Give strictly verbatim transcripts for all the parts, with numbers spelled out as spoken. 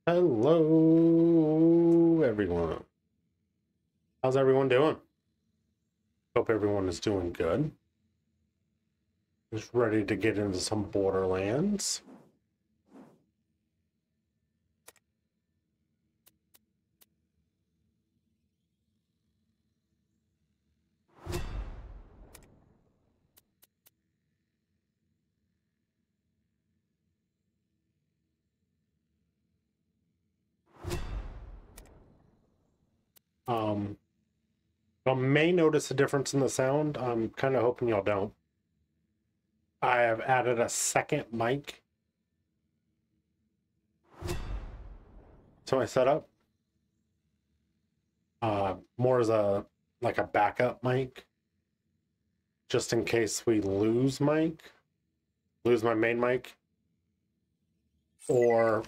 Hello, everyone. How's everyone doing? Hope everyone is doing good. Just ready to get into some Borderlands. Um, y'all may notice a difference in the sound. I'm kind of hoping y'all don't. I have added a second mic to my setup. Uh, more as a like a backup mic, just in case we lose mic, lose my main mic, or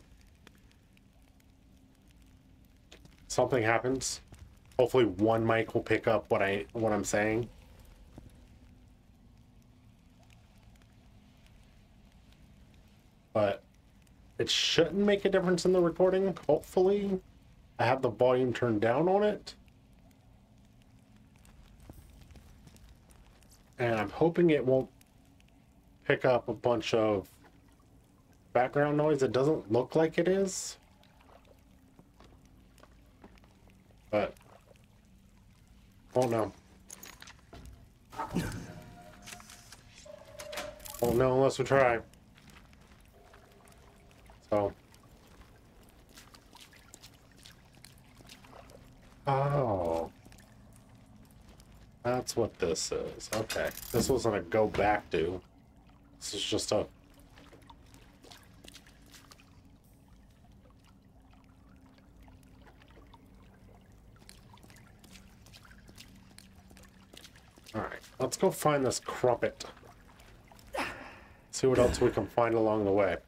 something happens. Hopefully one mic will pick up what I what I'm saying. But it shouldn't make a difference in the recording, hopefully. I have the volume turned down on it. And I'm hoping it won't pick up a bunch of background noise. It doesn't look like it is. But won't know. Won't know unless we try. So. Oh. That's what this is. Okay. This wasn't a go back to. This is just a. Alright. Let's go find this crumpet. See what else we can find along the way.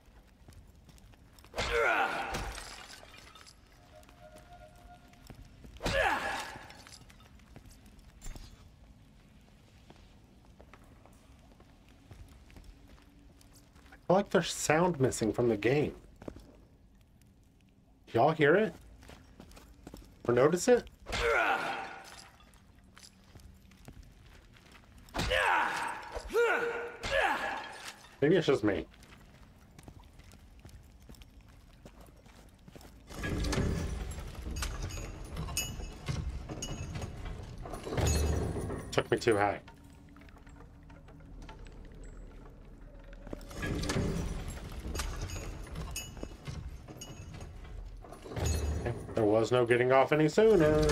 I feel like there's sound missing from the game. Y'all hear it? Or notice it? Maybe it's just me. Took me too high. Okay. There was no getting off any sooner.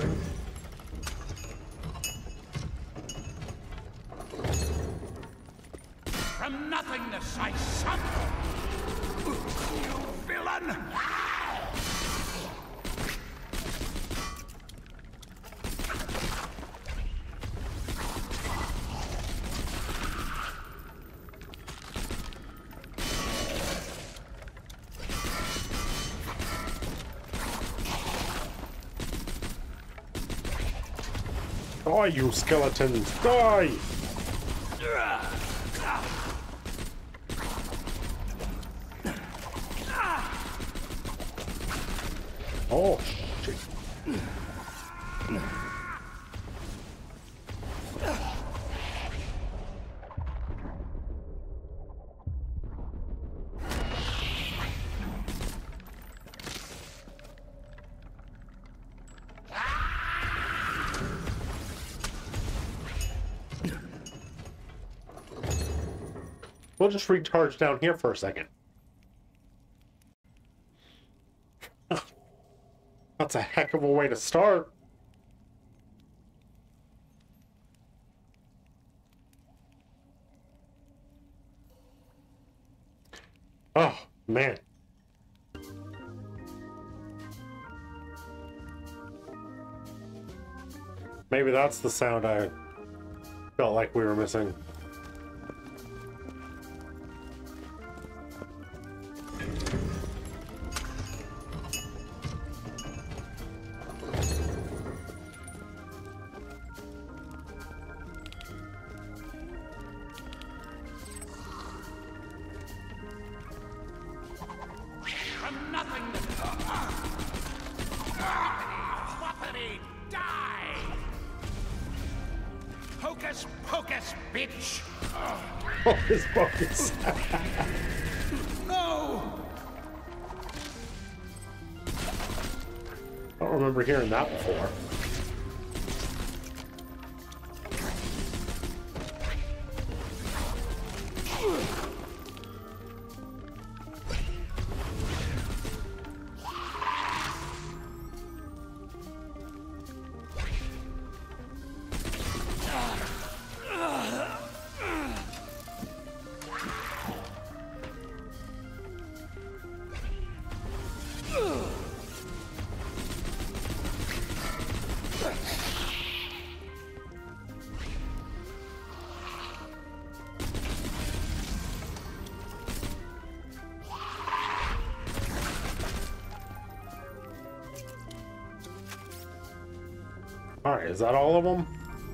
From nothingness I suffer! You villain! Die, you skeletons! Die! Oh, shit. We'll just recharge down here for a second. That's a heck of a way to start. Oh, man. Maybe that's the sound I felt like we were missing. From nothingness focus, bitch! Focus, focus. No! I don't remember hearing that before. Alright, is that all of them?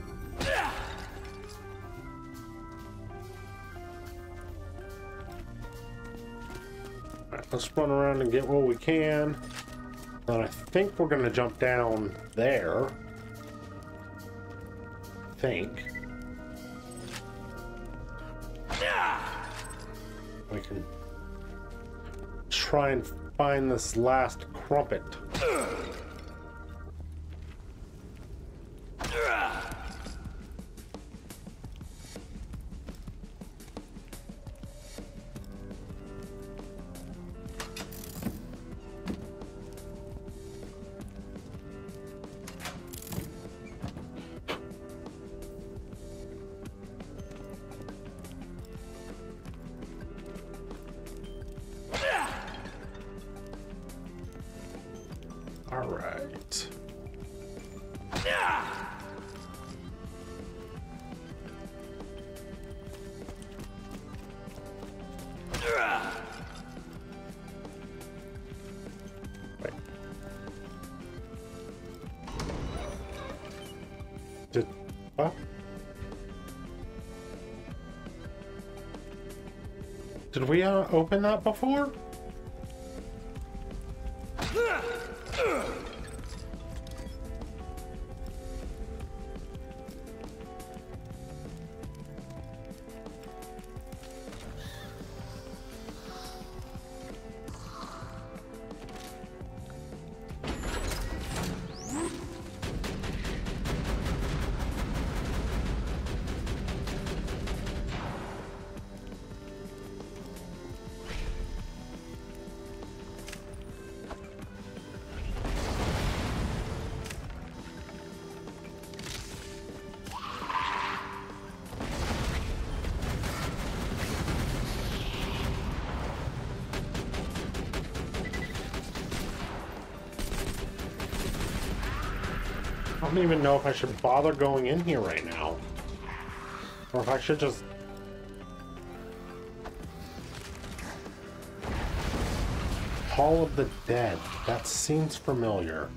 Alright, let's run around and get what we can. And I think we're gonna jump down there. I think. We can try and find this last crumpet. All right. Wait. Did what? Did we uh, open that before? I don't even know if I should bother going in here right now. Or if I should just... Hall of the Dead. That seems familiar.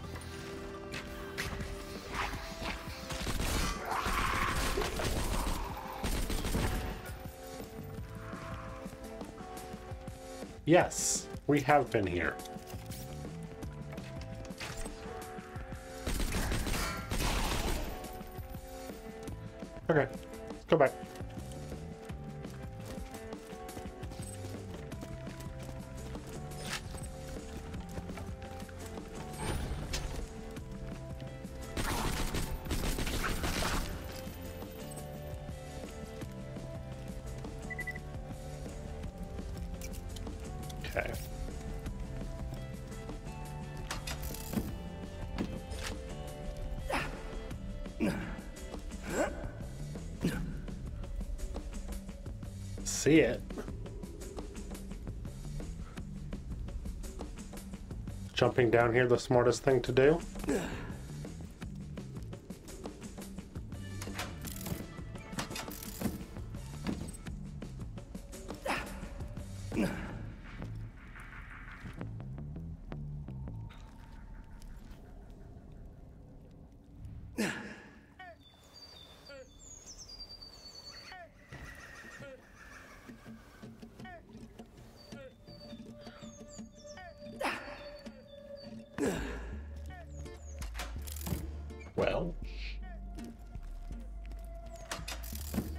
Yes, we have been here. Okay, let's go back. Okay. See it. Jumping down here the smartest thing to do? Well.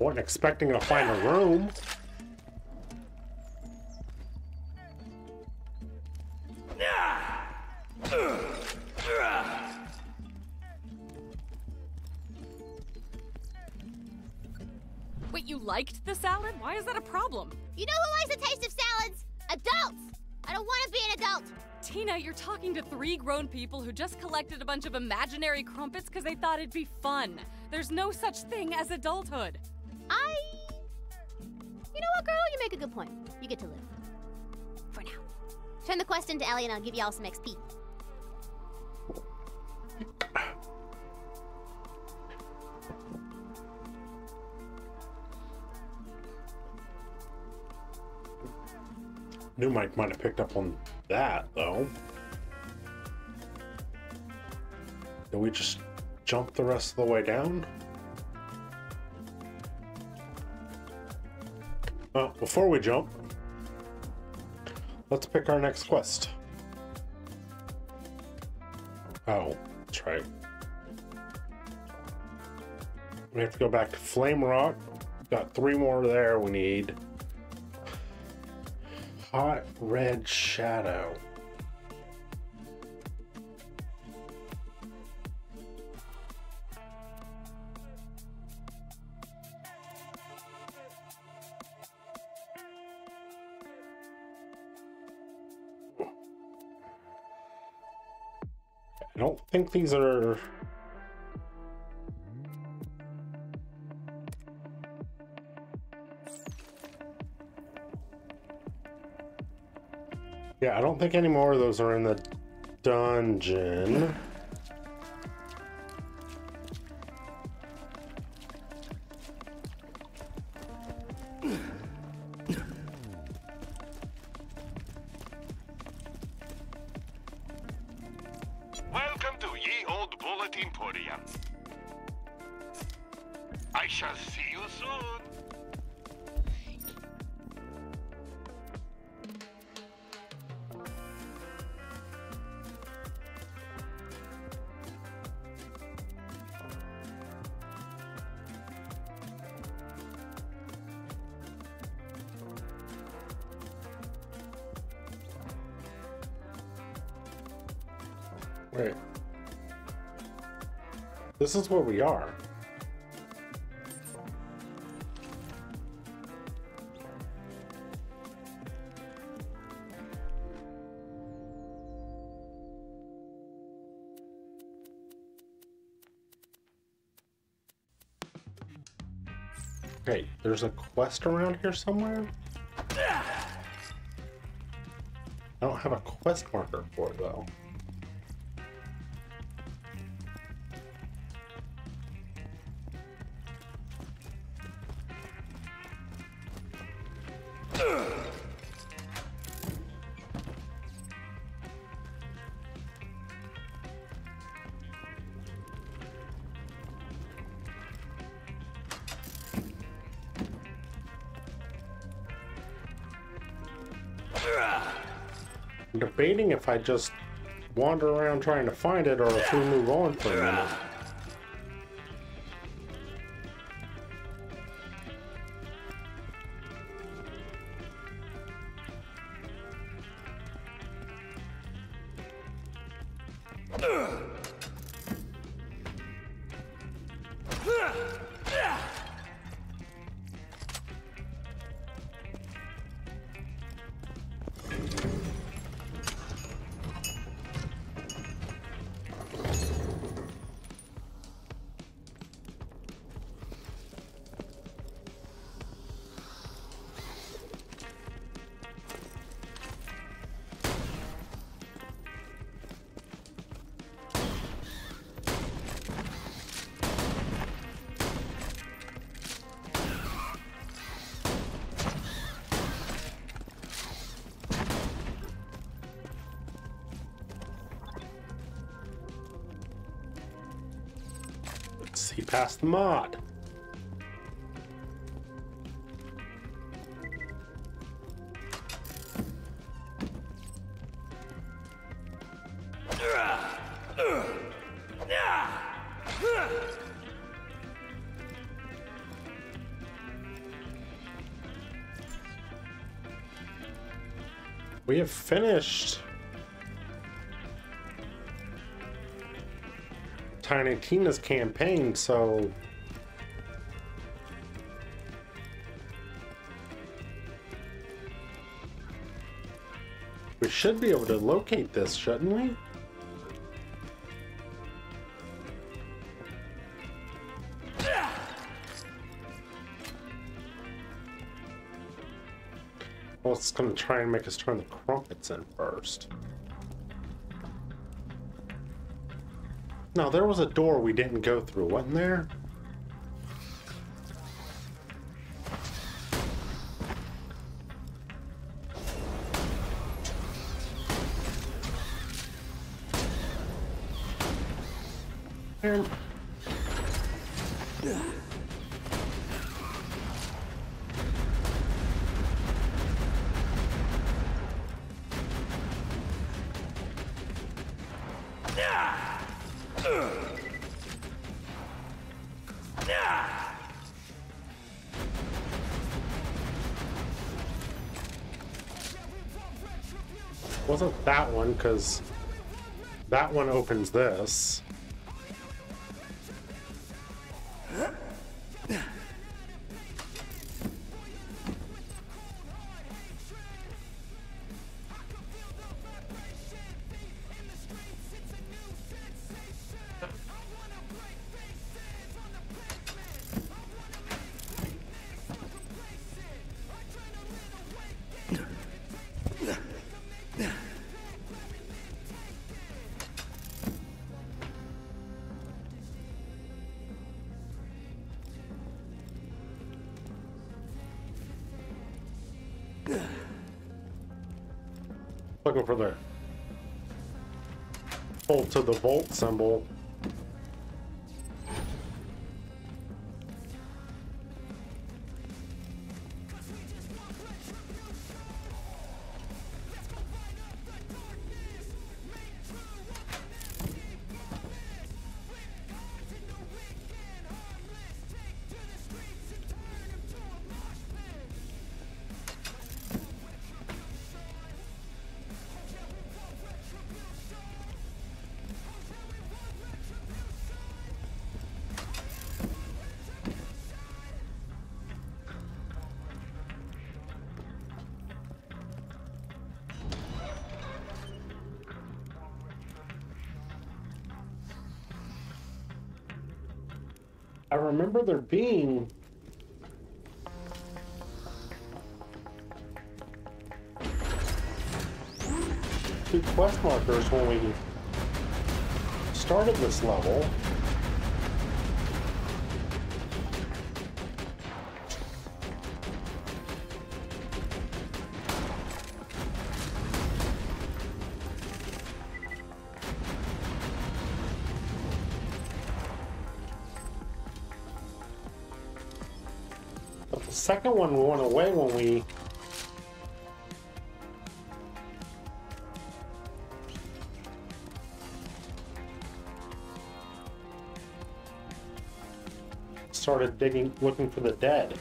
Wasn't expecting to find a room. Wait, you liked the salad? Why is that a problem? You know who likes the taste of salads? Adults! I don't want to be an adult! Tina, you're talking to three grown people who just collected a bunch of imaginary crumpets because they thought it'd be fun. There's no such thing as adulthood. I... You know what, girl? You make a good point. You get to live. For now. Turn the quest into Ellie and I'll give y'all some X P. New Mike might have picked up on that, though. Did we just jump the rest of the way down? Well, before we jump, let's pick our next quest. Oh, that's right. We have to go back to Flame Rock. Got three more there we need. Hot Red Shadow. I don't think these are... Yeah, I don't think any more of those are in the dungeon. Welcome to Ye Old Bullet Emporium. I shall see you soon. Wait. This is where we are. Okay, there's a quest around here somewhere? I don't have a quest marker for it, though. I'm debating if I just wander around trying to find it or if we move on for a minute. See past the mod. We have finished Tiny Tina's campaign, so we should be able to locate this, shouldn't we? Well, it's going to try and make us turn the crumpets in first. No, there was a door we didn't go through, wasn't there? Here. Wasn't that one, because that one opens this. Looking for the bolt to the volt symbol. I remember there being two quest markers when we started this level. The second one went away when we started digging, looking for the dead.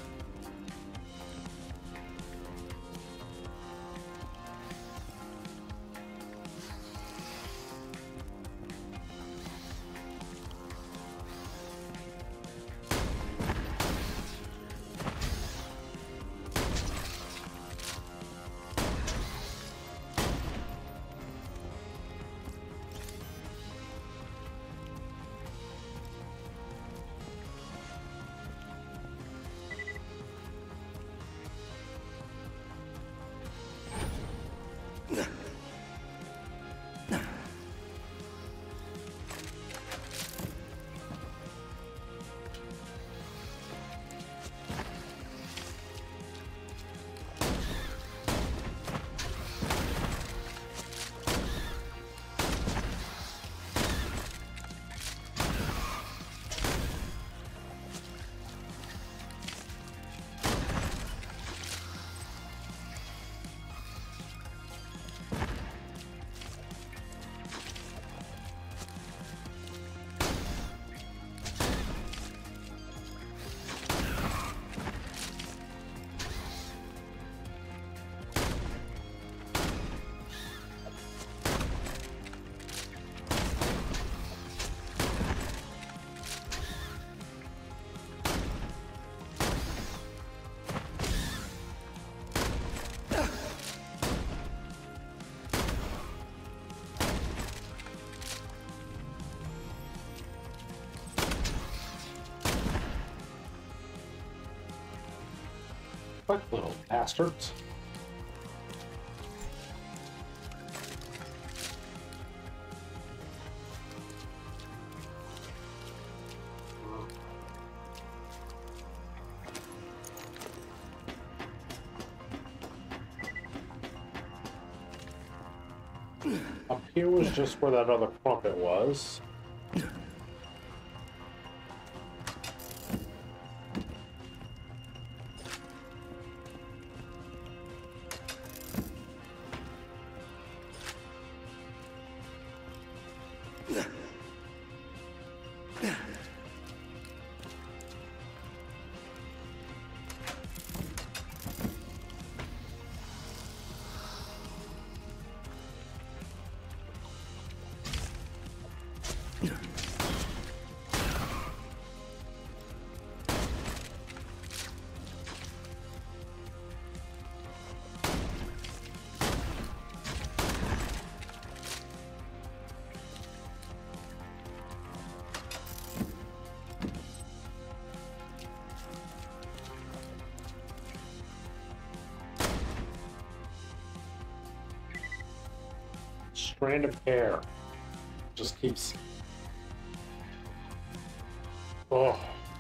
quick, little bastards. Up here was just where that other crumpet was. Strand of hair just keeps. Oh.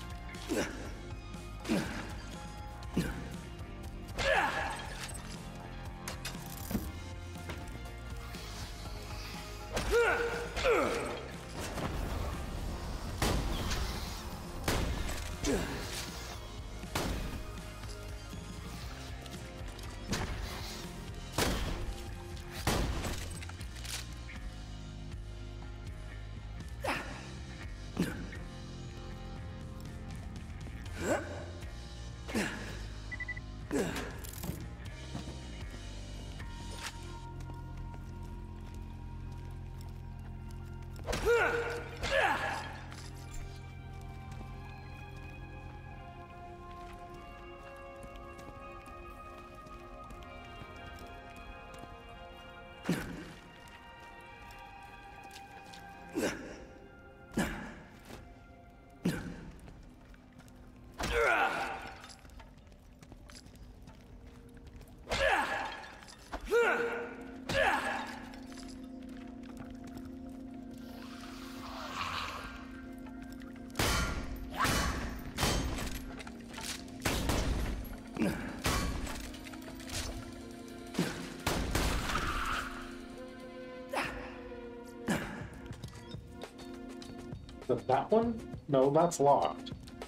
Is it that one? No, that's locked.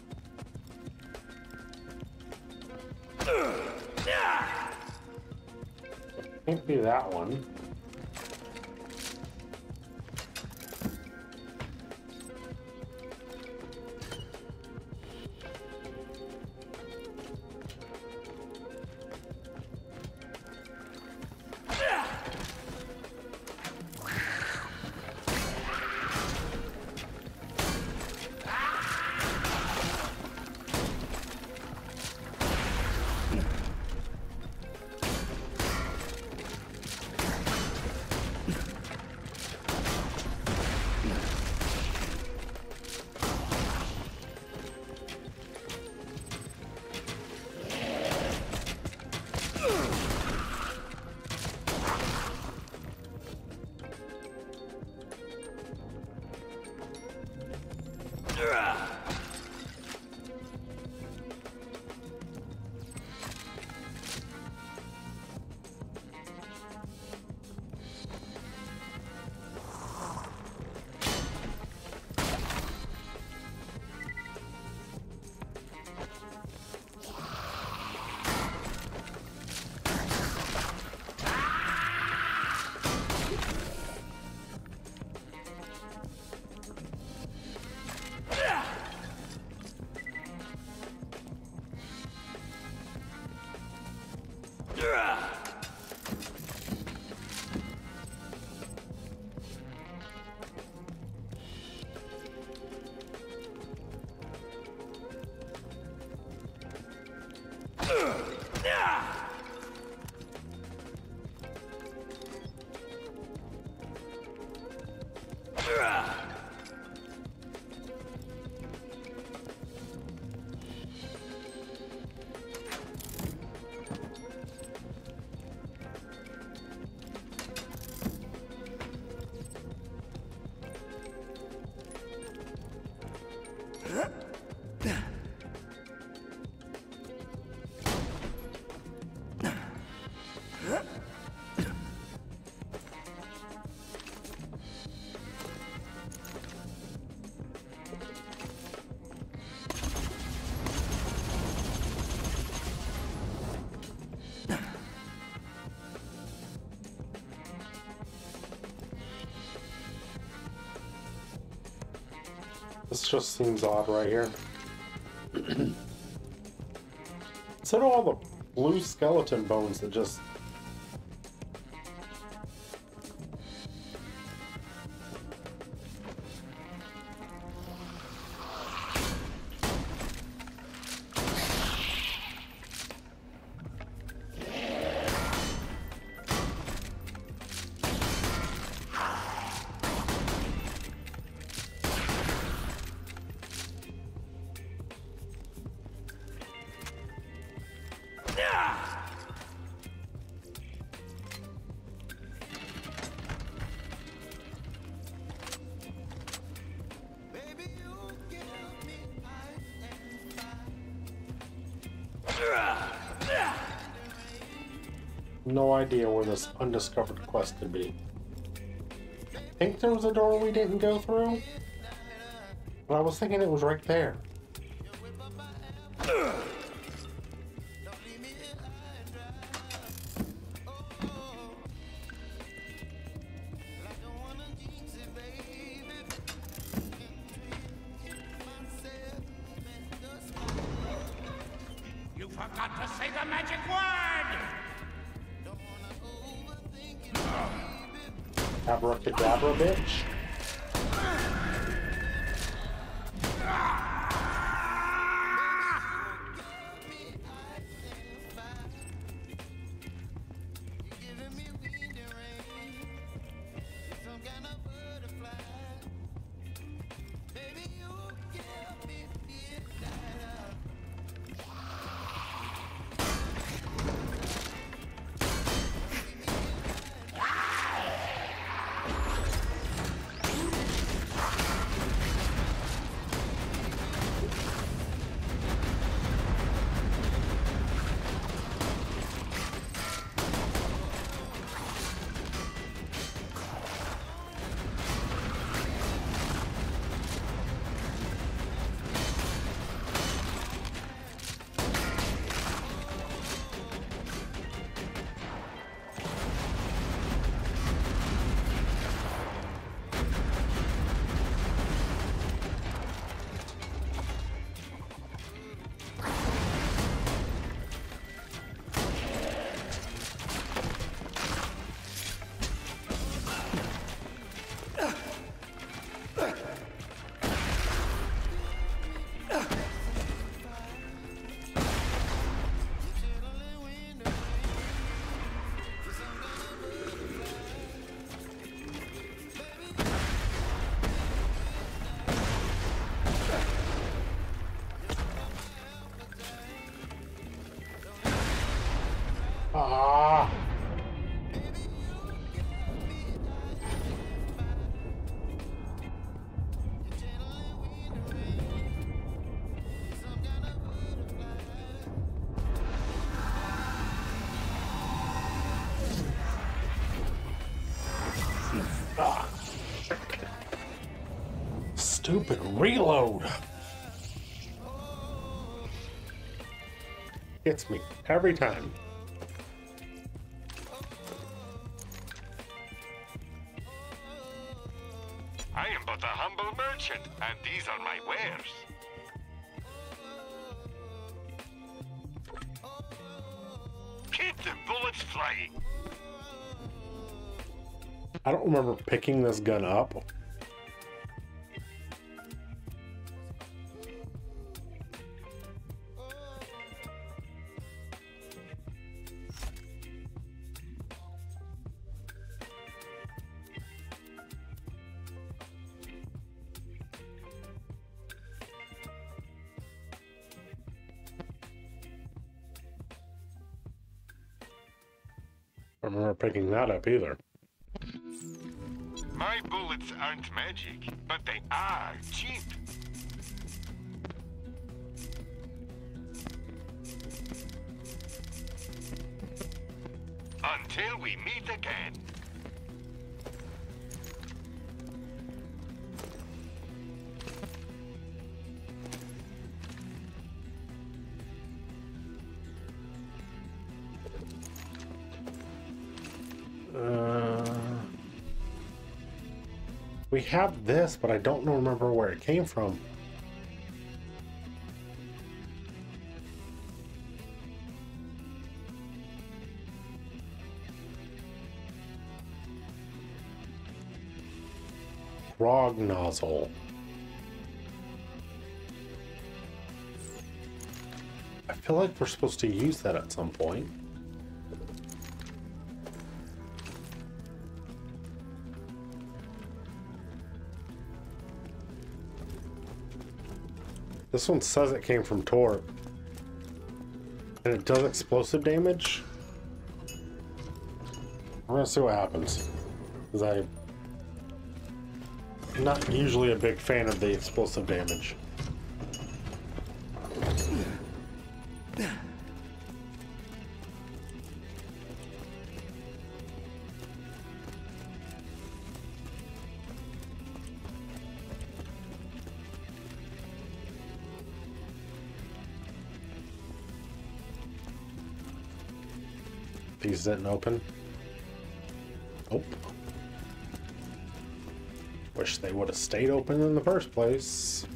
Can't be that one. This just seems odd right here. So do all the blue skeleton bones that just... No idea where this undiscovered quest could be. I think there was a door we didn't go through, but I was thinking it was right there. You forgot to say the magic word! Abracadabra, bitch. Ah. Ah. Stupid reload. Hits me every time. I am but a humble merchant, and these are my wares. Keep the bullets flying. I don't remember picking this gun up. I don't remember picking that up either. My bullets aren't magic, but they are cheap. Until we meet again. We have this, but I don't know, remember where it came from. Frog nozzle. I feel like we're supposed to use that at some point. This one says it came from Tor. And it does explosive damage. We're gonna see what happens. Because I I'm not usually a big fan of the explosive damage. These didn't open. Oh. Wish they would have stayed open in the first place.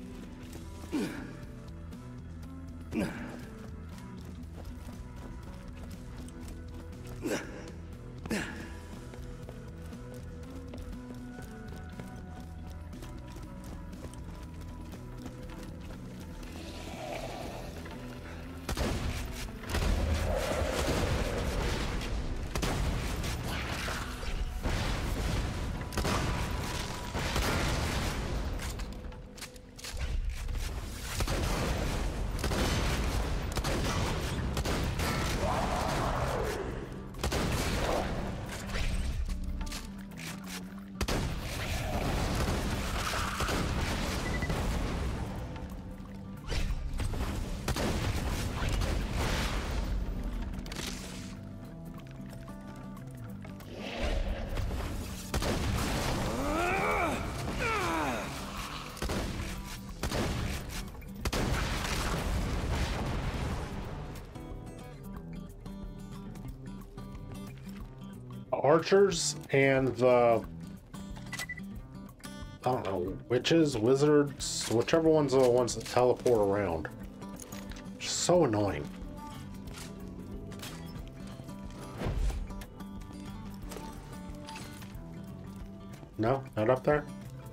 Archers and the, I don't know, witches, wizards, whichever ones are the ones that teleport around. So annoying. No, not up there?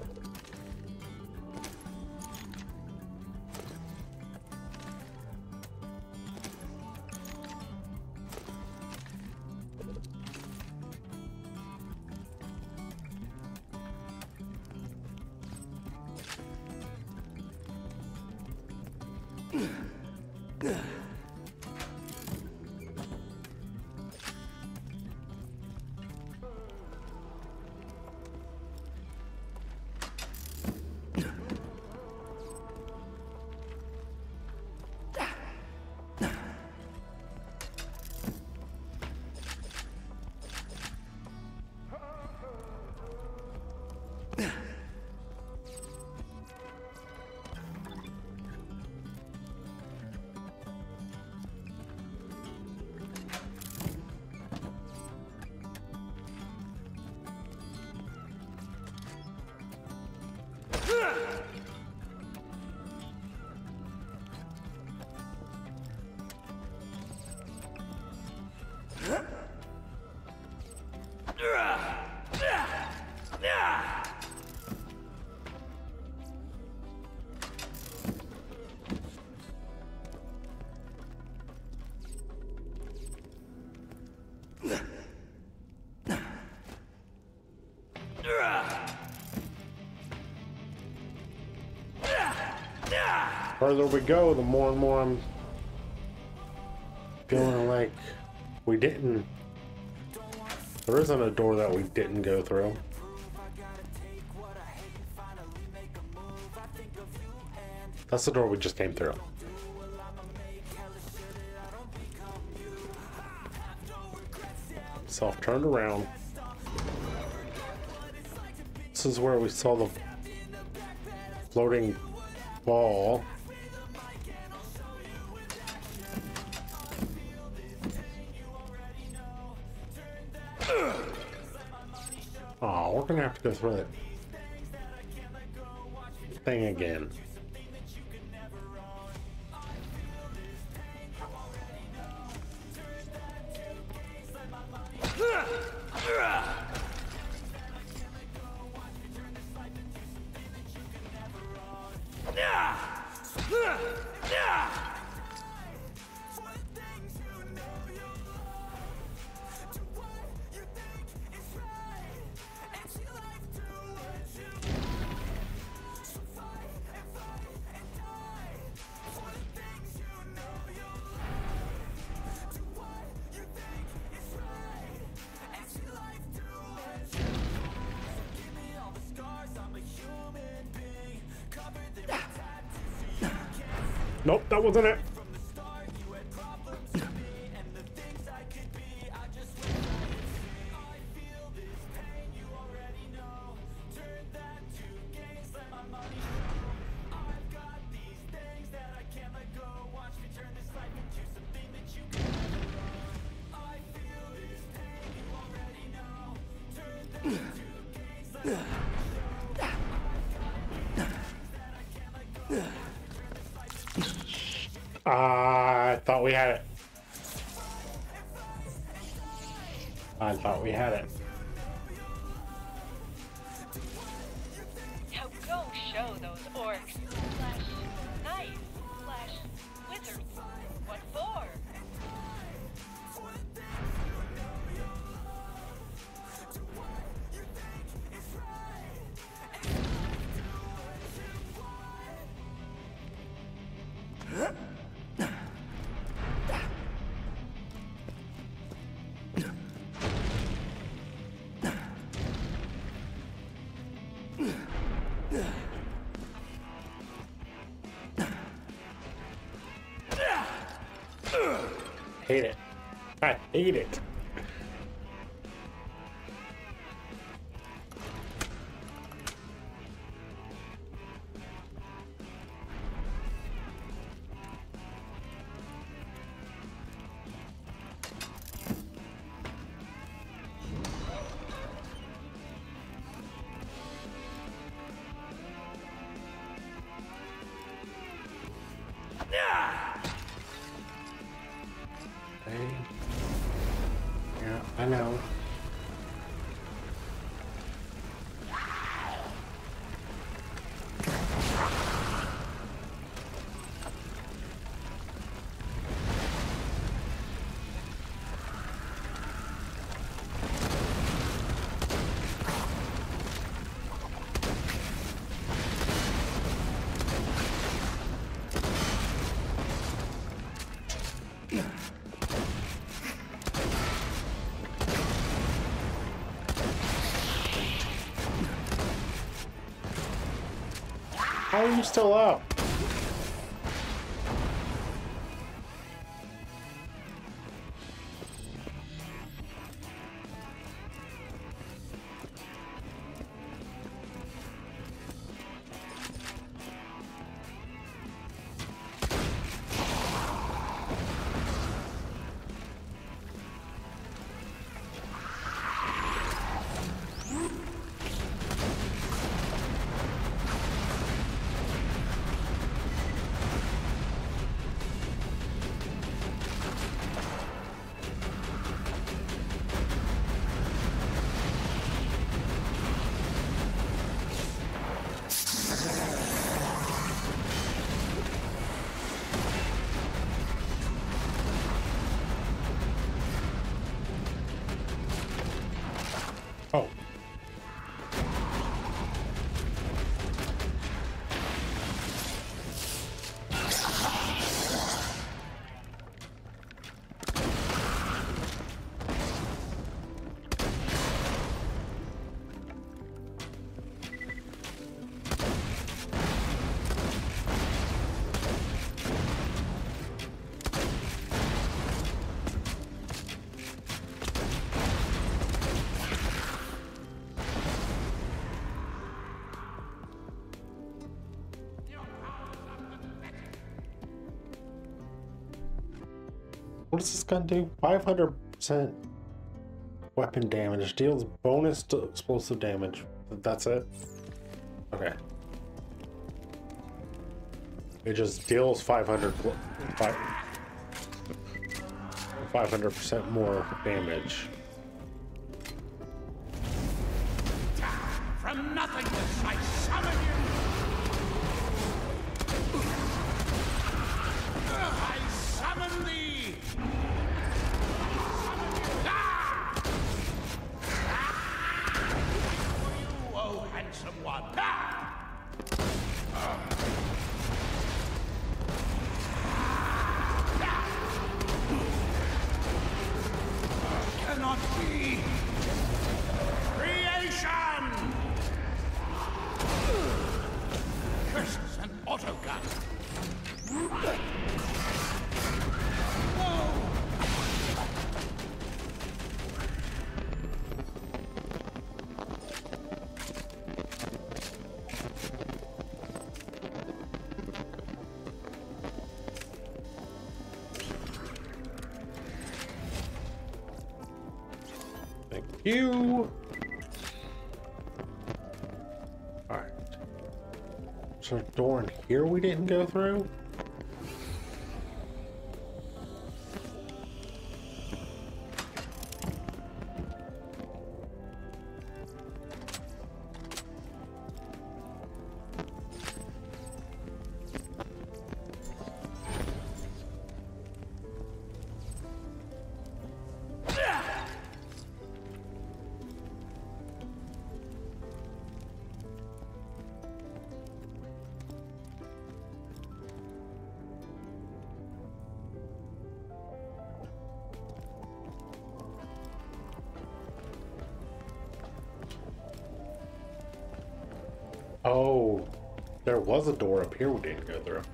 Further we go, the more and more I'm feeling like we didn't. There isn't a door that we didn't go through. That's the door we just came through. Self turned around. This is where we saw the floating ball. Oh, we're gonna have to go through it. thing again. Nope, that wasn't it. I thought we had it. I thought we had it. Now go show those orcs. Slash knife. Slash wizards. What for? Hate it. I hate it. Yeah, I know. How are you still up? Oh. What does this gun do? five hundred percent weapon damage. Deals bonus to explosive damage. That's it? Okay. It just deals five hundred percent more damage. From nothingness, I summon you! I summon thee! Summon you! Ah! Ah! For you, oh handsome one! Ah! Cannot be! Creation! Curses and autogun! No! Thank you. All right. Is there a door in here we didn't go through? Oh, there was a door up here we didn't go through.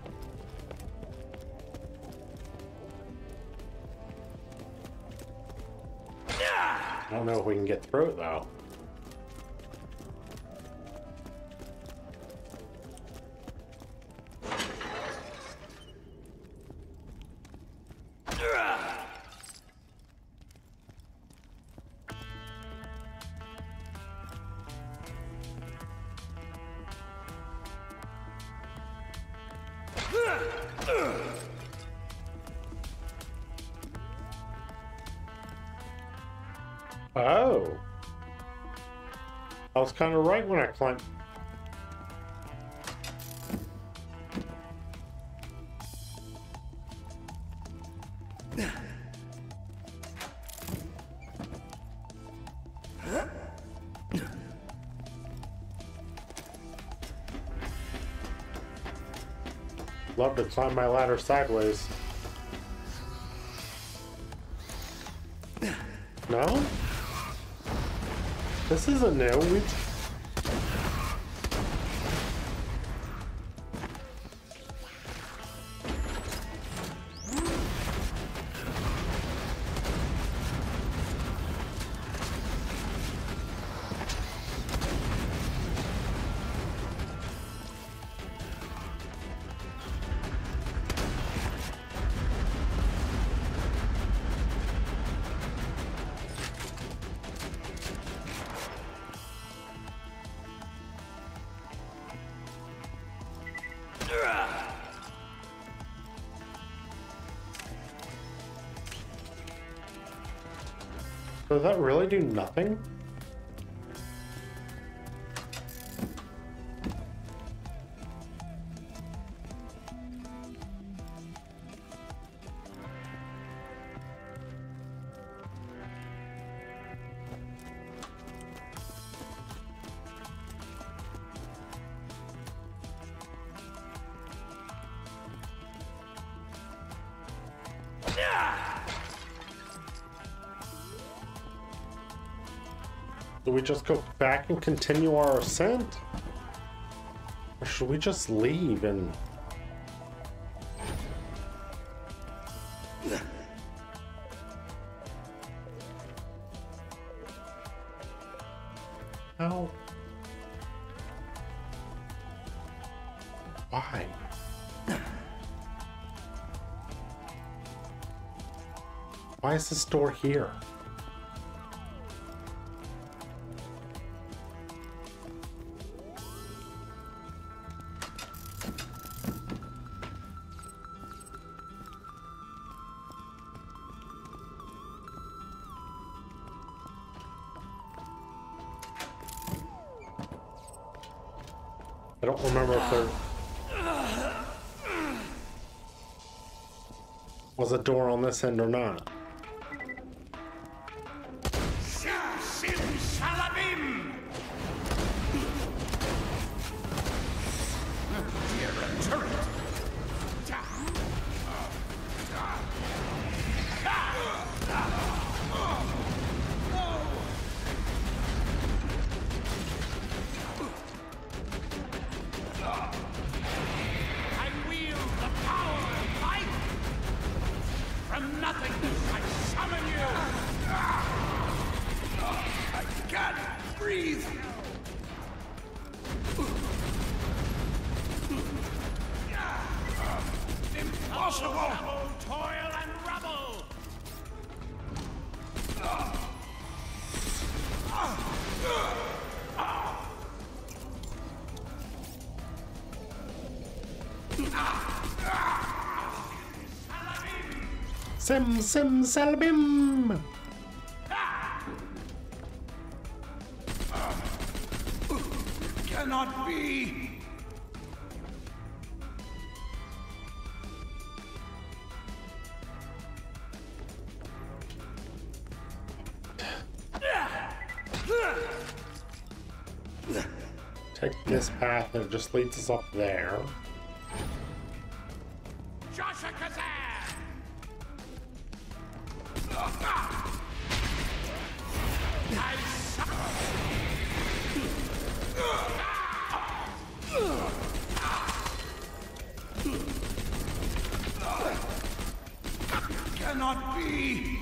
I don't know if we can get through it though. Oh. I was kind of right when I climbed. Love to climb my ladder sideways. No? This isn't new. We... Does that really do nothing? Do we just go back and continue our ascent? Or should we just leave and... How? Why? Why is this door here? I don't remember if there was a door on this end or not. Sim Salabim! Dear a turret! I wield the power of light! From nothingness I summon you! I can't breathe! Impossible! Toil and rubble! Sim sim salabim! Cannot be! Take this path and it just leads us up there. Joshua Kazan! I cannot be!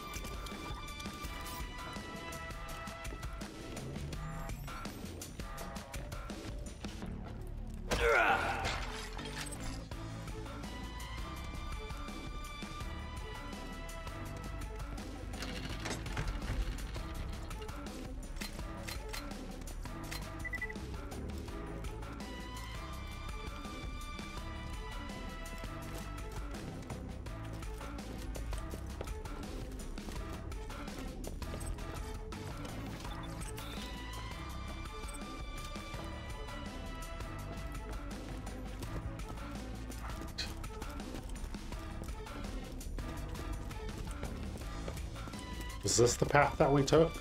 Is this the path that we took?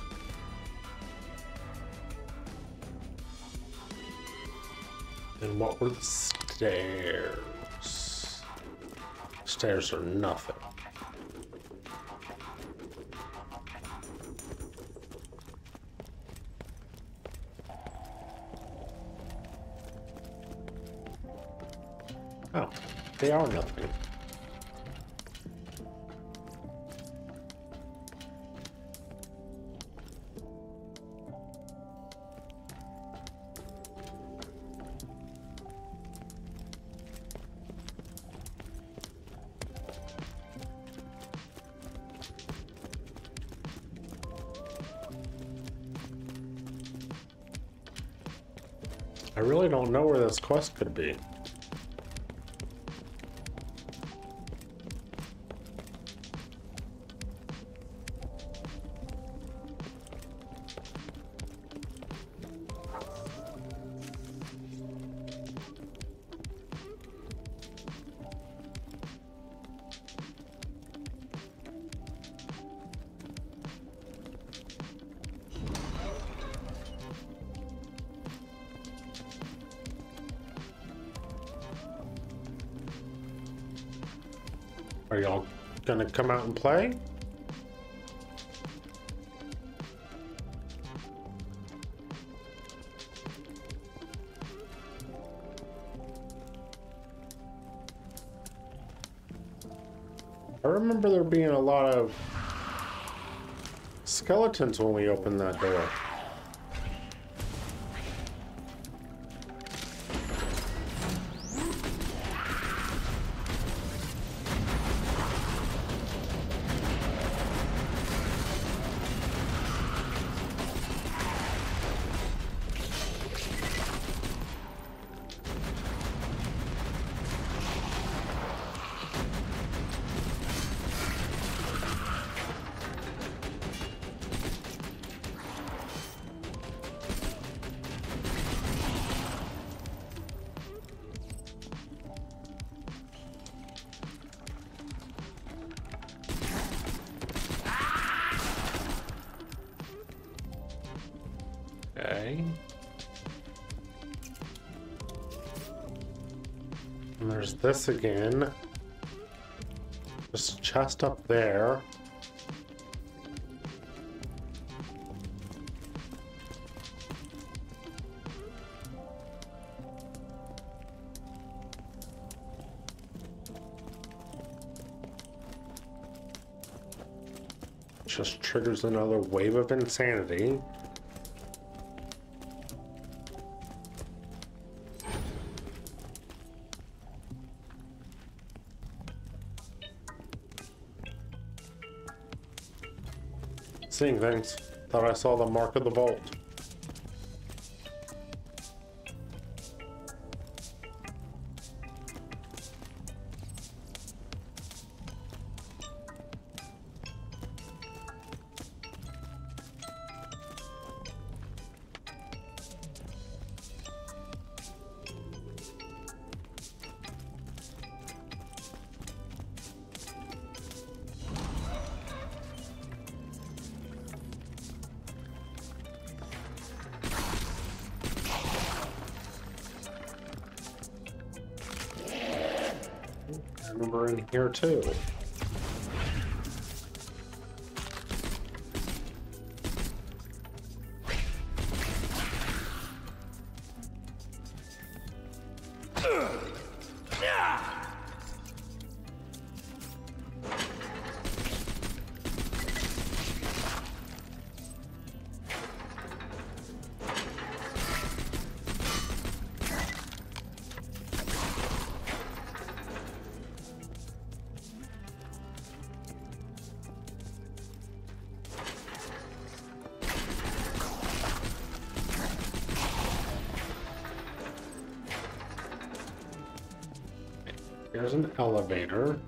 And what were the stairs? Stairs are nothing. Oh, they are nothing. I really don't know where this quest could be. Are y'all gonna come out and play? I remember there being a lot of skeletons when we opened that door. Okay. And there's this again. There's a chest up there. Just triggers another wave of insanity. Seeing things. Thought I saw the mark of the bolt. I remember in here too. Here's an elevator.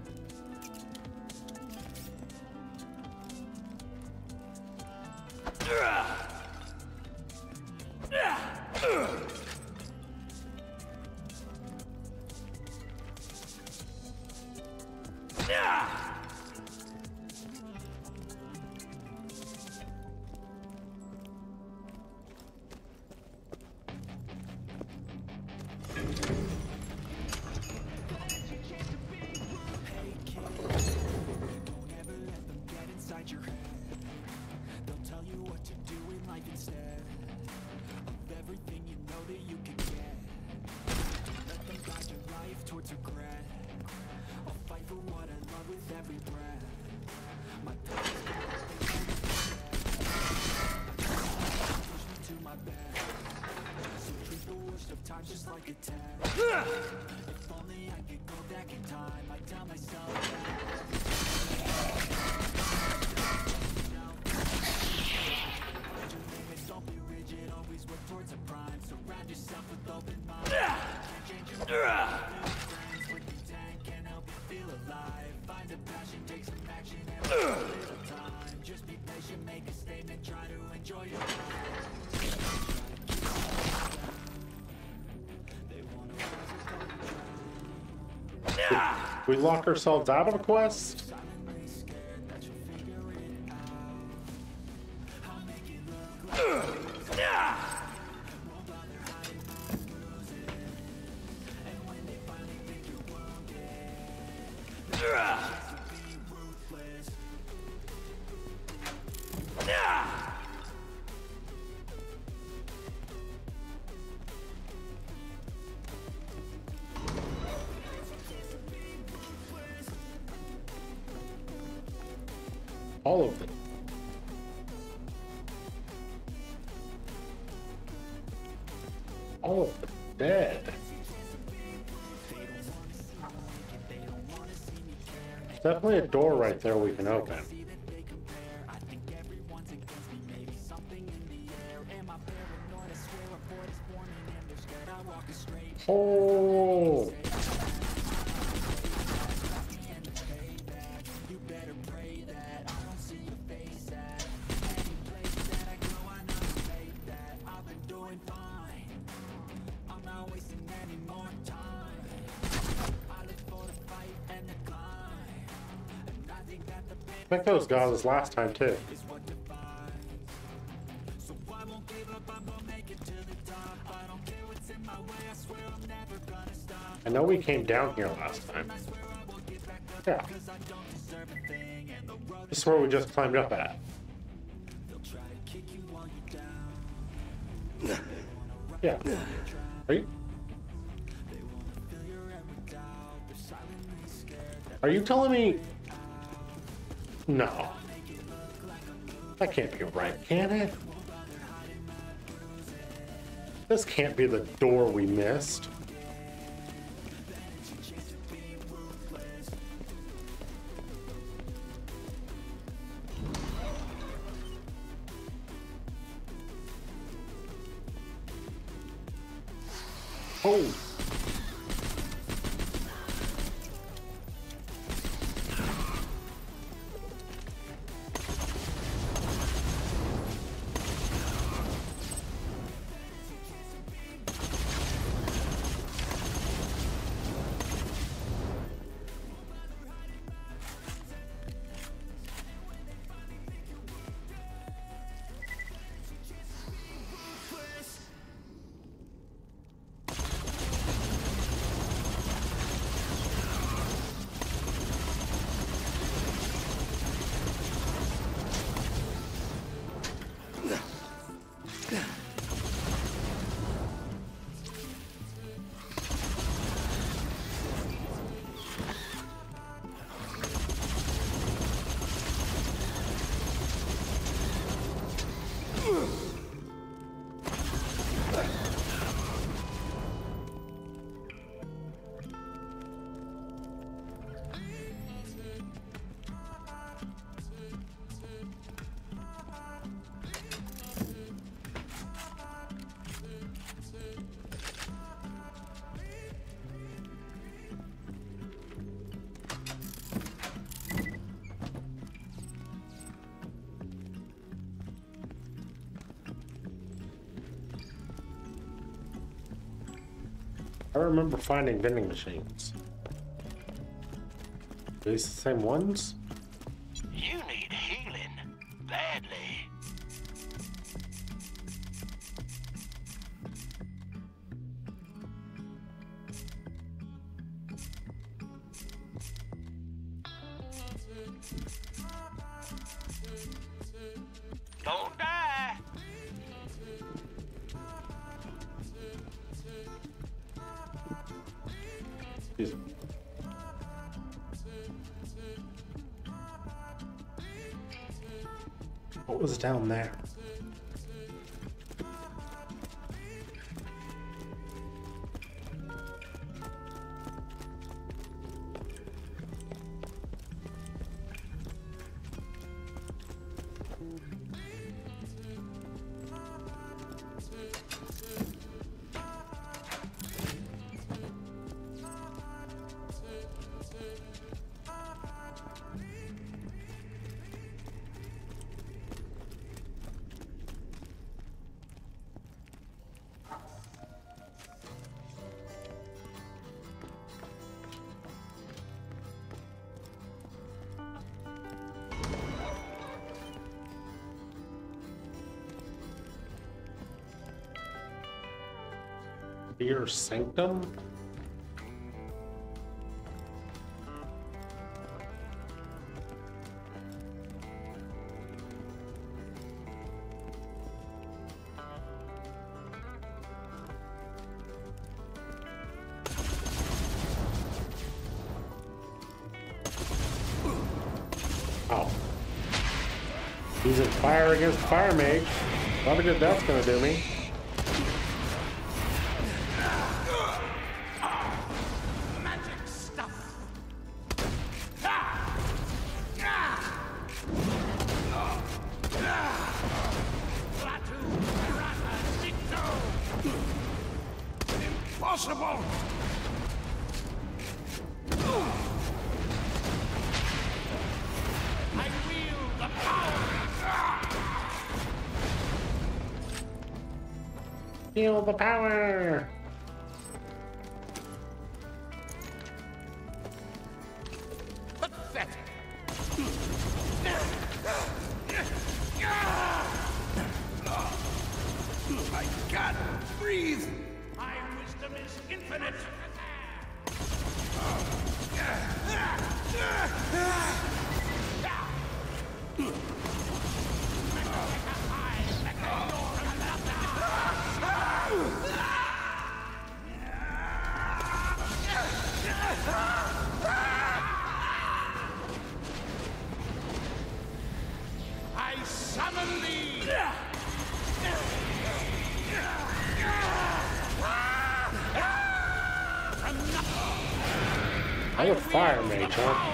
We lock ourselves out of a quest? All of them. All of them dead. There's definitely a door right there we can open. Oh! I think those got us last time too. I know we came down here last time. Yeah. This is where we just climbed up at. Yeah. Are you? Are you telling me? No. That can't be right, can it? This can't be the door we missed. Oh. I remember finding vending machines. Are these the same ones? You need healing badly. Don't die. Jeez. What was down there? Your sanctum? Oh. Using fire against fire mage. Not a good that's gonna do me. Impossible! I wield the power! Feel the power! Pathetic! God, breathe! My wisdom is infinite! I summon thee! I'm a fire mage, huh?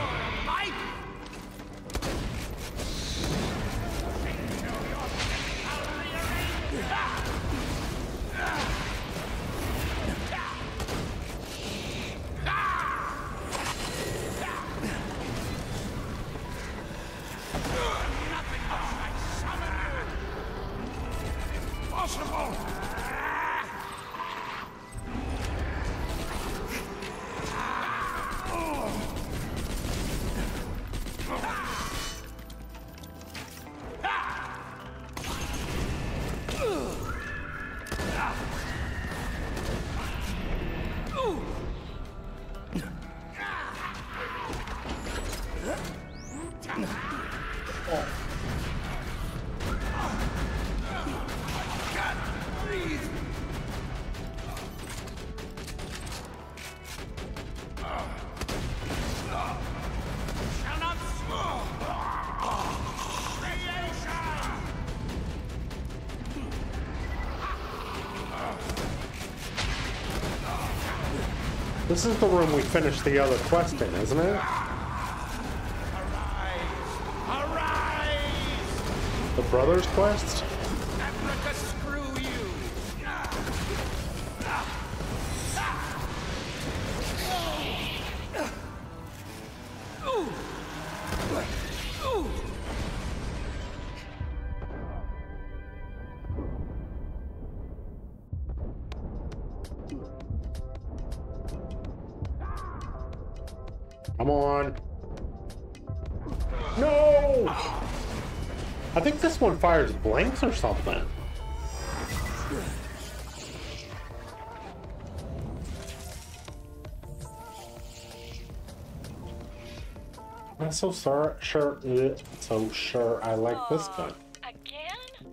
This is the room we finished the other quest in, isn't it? Arise! The brothers quest? Africa, screw you! Come on. No! I think this one fires blanks or something. I'm not so sure, sure, uh, so sure I like this gun. Again?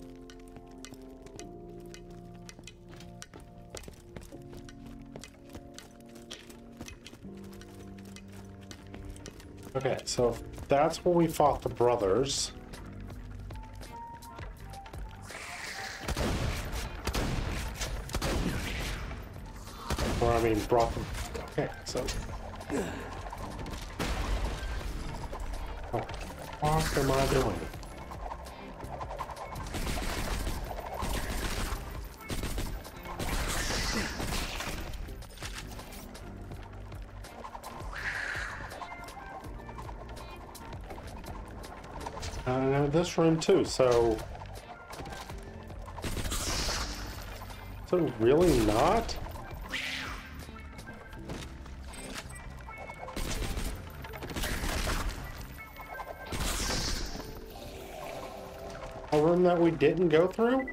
Okay, so if that's where we fought the brothers. Or I mean, brought them. Okay, so. What the fuck am I doing? I know this room too, so. So really not? A room that we didn't go through?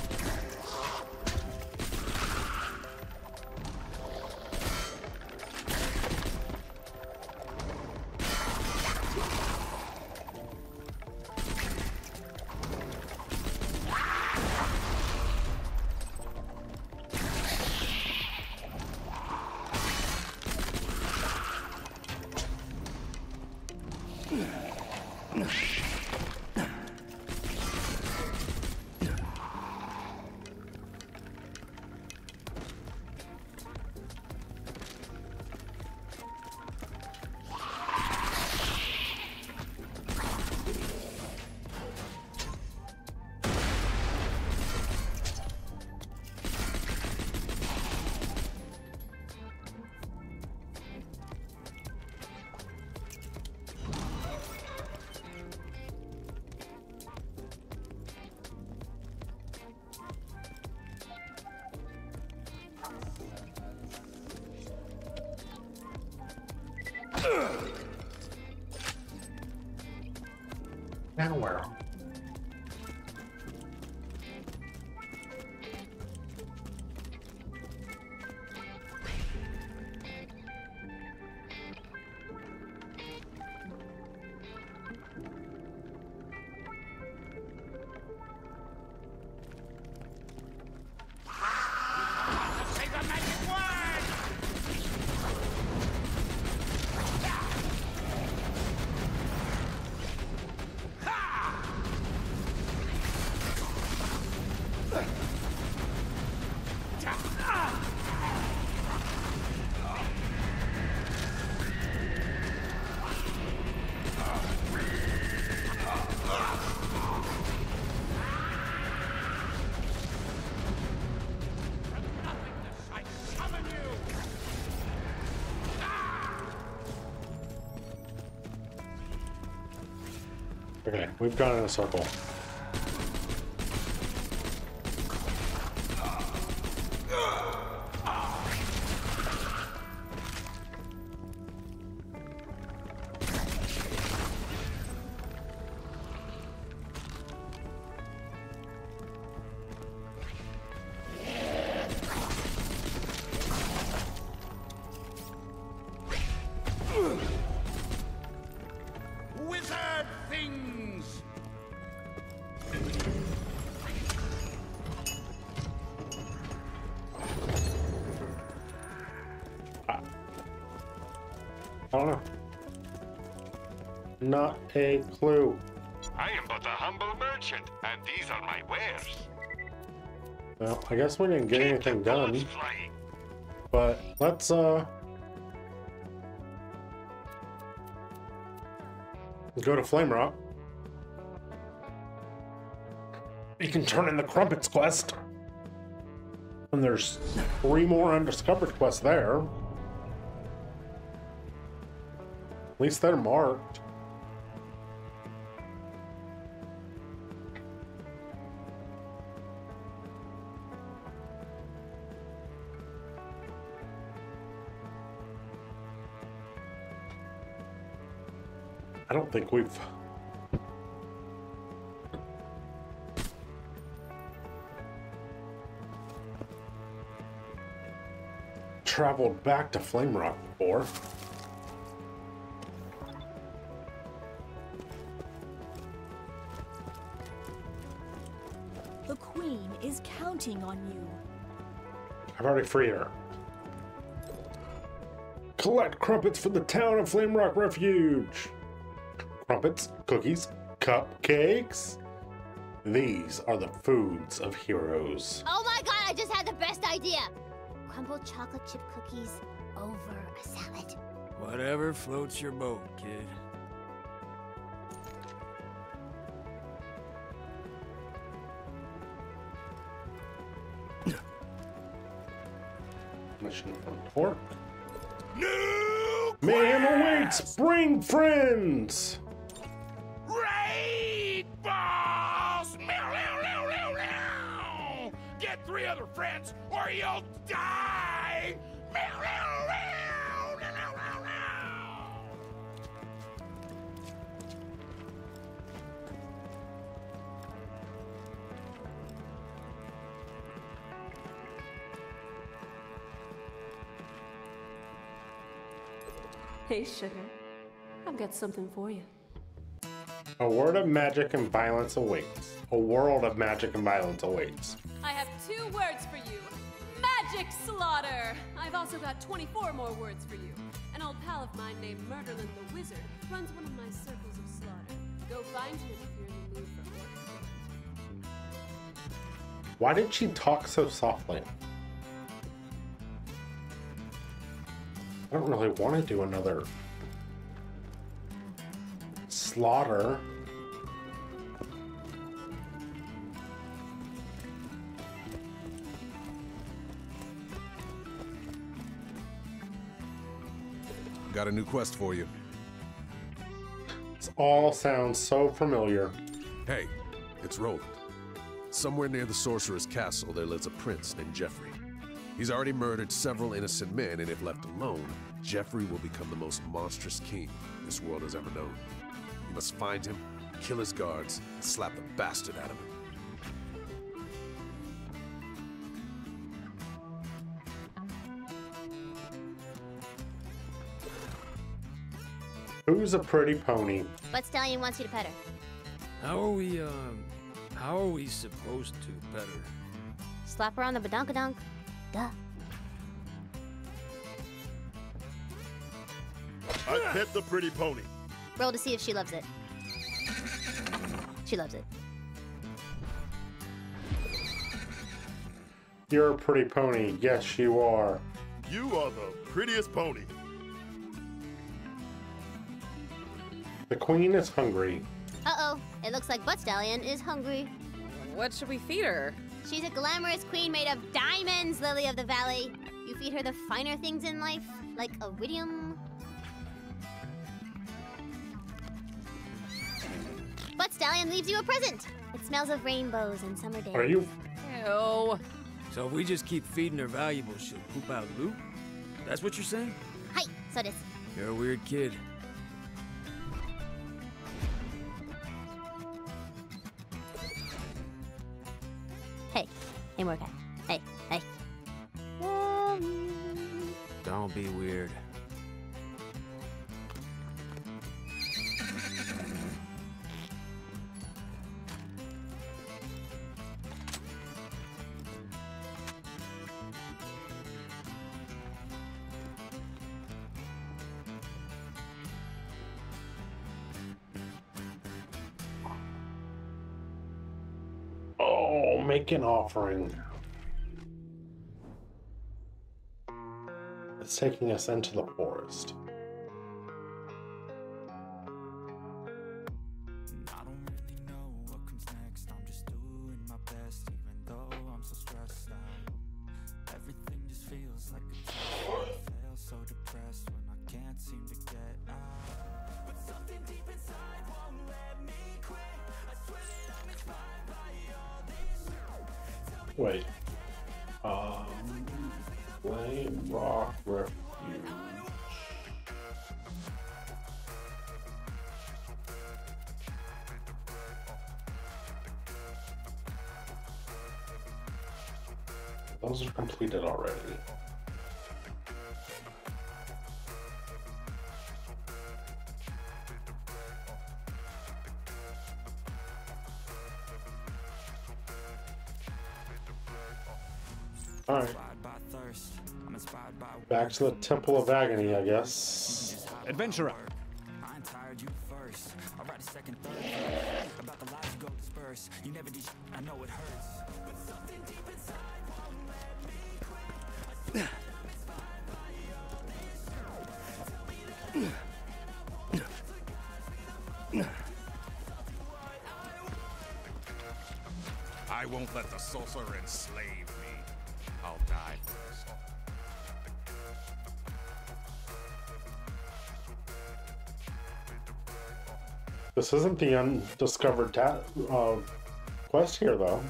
Now where? Okay, we've gone in a circle. Wizard things! I don't know. Not a clue. I am but a humble merchant, and these are my wares. Well, I guess we didn't get Keep anything the done, bullets flying. but let's, uh... go to Flame Rock. You can turn in the Crumpets quest. And there's three more undiscovered quests there. At least they're marked. I don't think we've traveled back to Flame Rock before. The Queen is counting on you. I've already freed her. Collect crumpets for the town of Flame Rock Refuge. Crumpets, cookies, cupcakes. These are the foods of heroes. Oh my god, I just had the best idea! Crumbled chocolate chip cookies over a salad. Whatever floats your boat, kid. Mission from Torque. New Man awaits! Bring friends! Raid balls! Meow, meow, meow, meow, meow! Get three other friends or you'll die! Meow, meow, meow, meow, meow, meow, meow! Hey, sugar. I've got something for you. A word of magic and violence awaits. A world of magic and violence awaits. I have two words for you. Magic slaughter! I've also got twenty-four more words for you. An old pal of mine named Murderland the Wizard runs one of my circles of slaughter. Go find him if you're in the mood for more. Why did she talk so softly? I don't really want to do another slaughter. Got a new quest for you. This all sounds so familiar. Hey, it's Roland. Somewhere near the Sorcerer's Castle, there lives a prince named Jeffrey. He's already murdered several innocent men, and if left alone, Jeffrey will become the most monstrous king this world has ever known. You must find him, kill his guards, and slap the bastard out of him. Who's a pretty pony? But Stallion wants you to pet her. How are we, um, how are we supposed to pet her? Slap her on the badonkadonk. Duh. I pet the pretty pony. Roll to see if she loves it. She loves it. You're a pretty pony. Yes, you are. You are the prettiest pony. The queen is hungry. Uh-oh, it looks like Butt Stallion is hungry. What should we feed her? She's a glamorous queen made of diamonds, Lily of the Valley. You feed her the finer things in life, like iridium. But Stallion leaves you a present. It smells of rainbows and summer days. Are you? Ew. So if we just keep feeding her valuables, she'll poop out loot? That's what you're saying? Hi, so this. You're a weird kid. Hey, hey, more guy. Hey, hey. Don't be weird. Oh, make an offering. It's taking us into the forest. I don't really know what comes next. I'm just doing my best, even though I'm so stressed out. Everything just feels like a test. I feel so depressed when I can't seem to get out. But something deep inside won't let me quit. I swear that I'm inspired by all this. Tell me Wait. Um, Flame Rock Refuge. Those are completed already. Alright. Back to the Temple of Agony, I guess. Adventurer. I'm tired you first. I'll write a second third about the lives go disperse. You never did. I know it hurts. But something deep inside won't let me quit. I won't let the sorcerer enslave me. I'll die first. This isn't the undiscovered ta uh, quest here, though.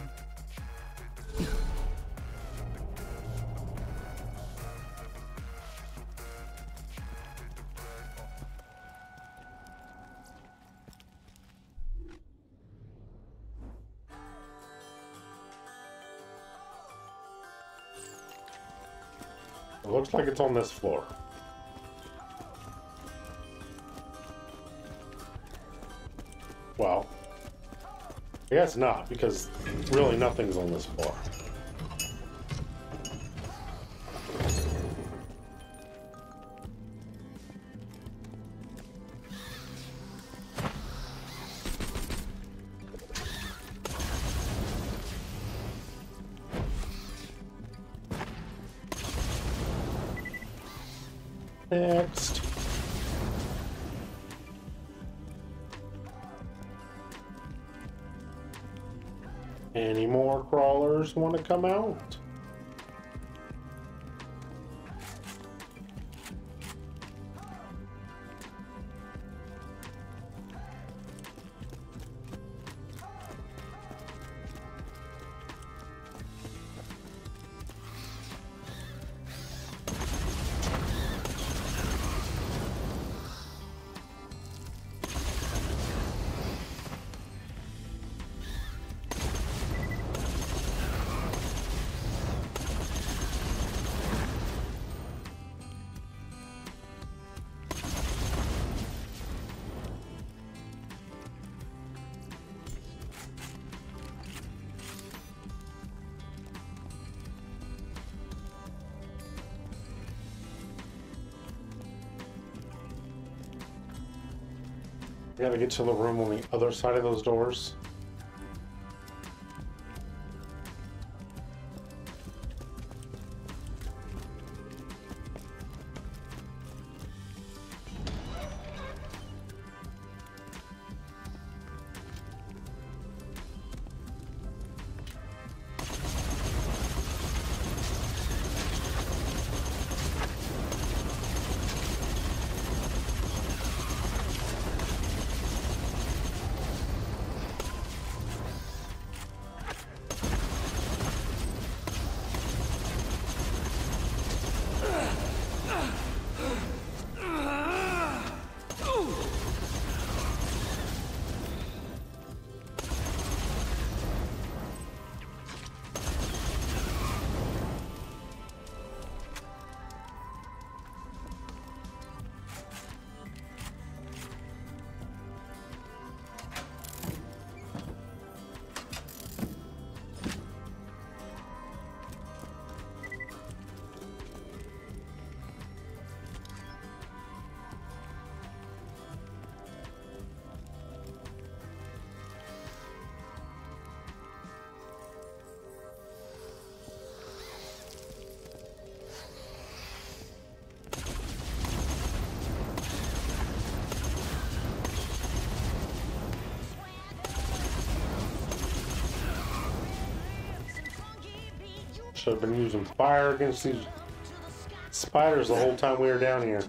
It looks like it's on this floor. Well, I guess not, because really nothing's on this floor. Next. Any more crawlers want to come out? We gotta get to the room on the other side of those doors. Should have been using fire against these spiders the whole time we were down here.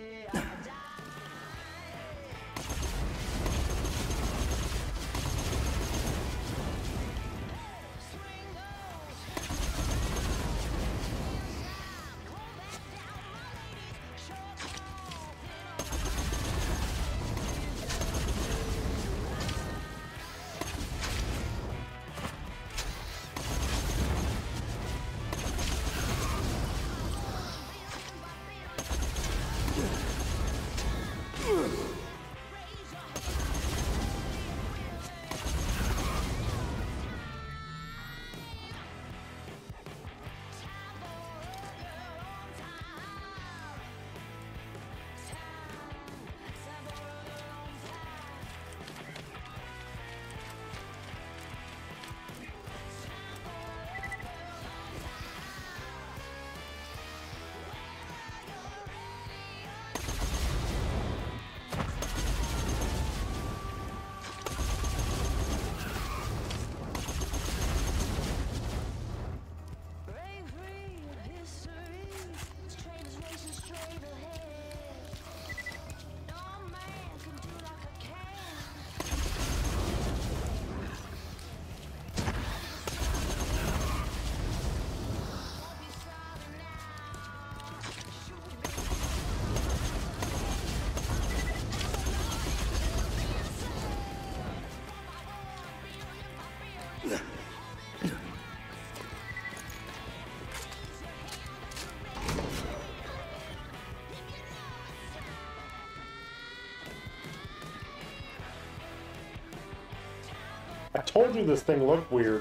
I told you this thing looked weird.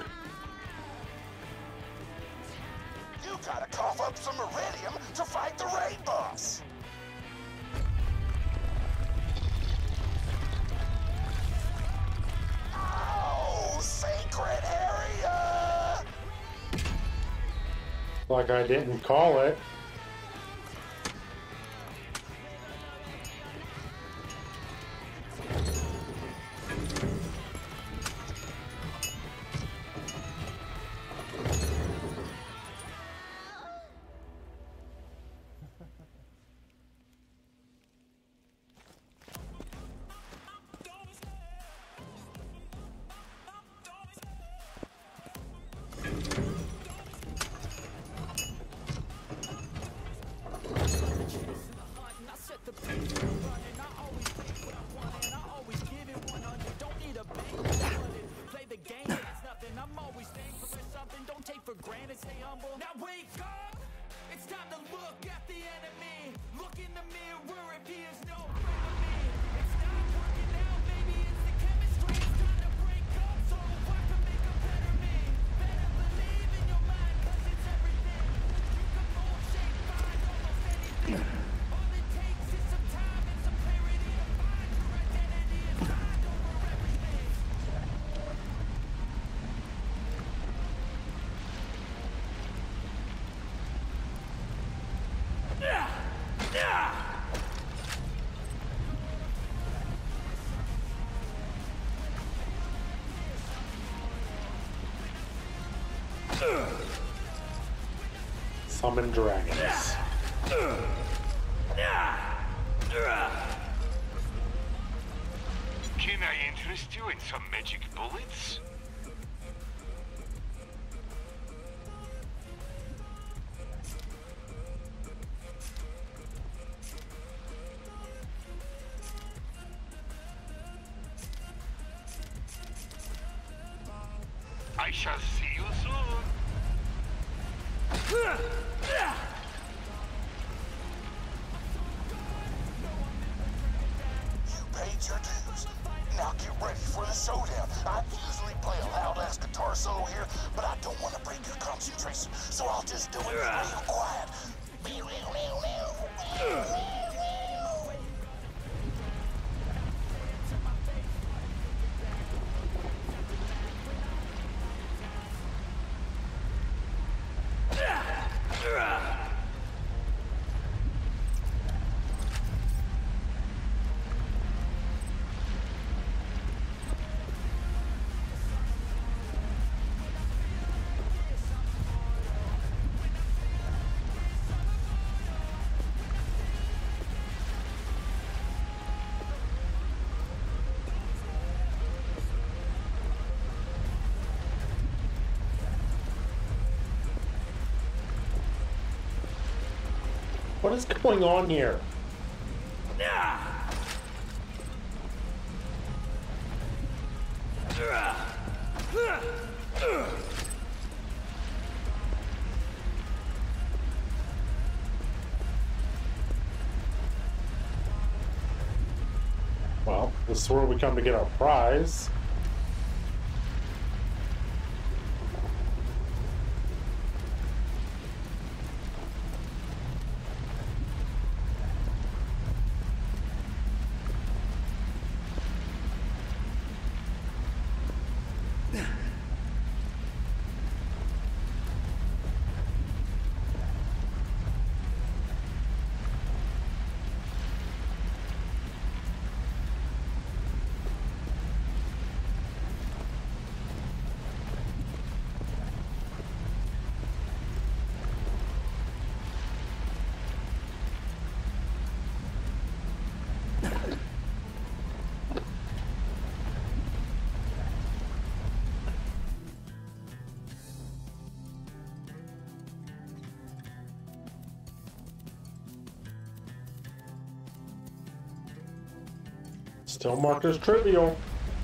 You gotta cough up some iridium to fight the raid boss. Oh, sacred area! Like I didn't call it. Summon dragons. Can I interest you in some magic bullets? I shall see you soon. You paid your dues. Now get ready for the showdown. I usually play a loud-ass guitar solo here, but I don't want to break your concentration, so I'll just do it real quiet. What is going on here? Well, this is where we come to get our prize. Still marked as trivial.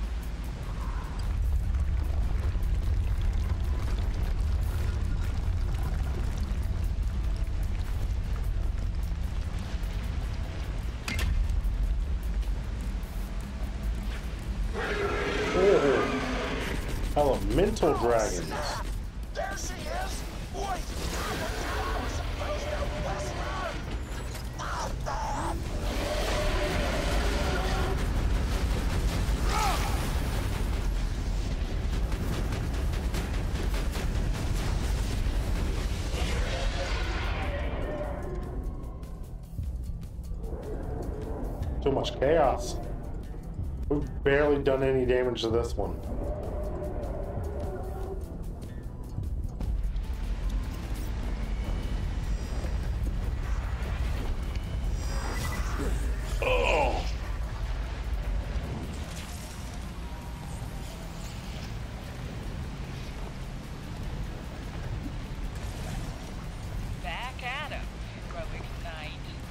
Oh, elemental dragons. There she is! Wait! Supposed to whisper! Not that! Too much chaos. We've barely done any damage to this one. Oh. Back at him, heroic knight.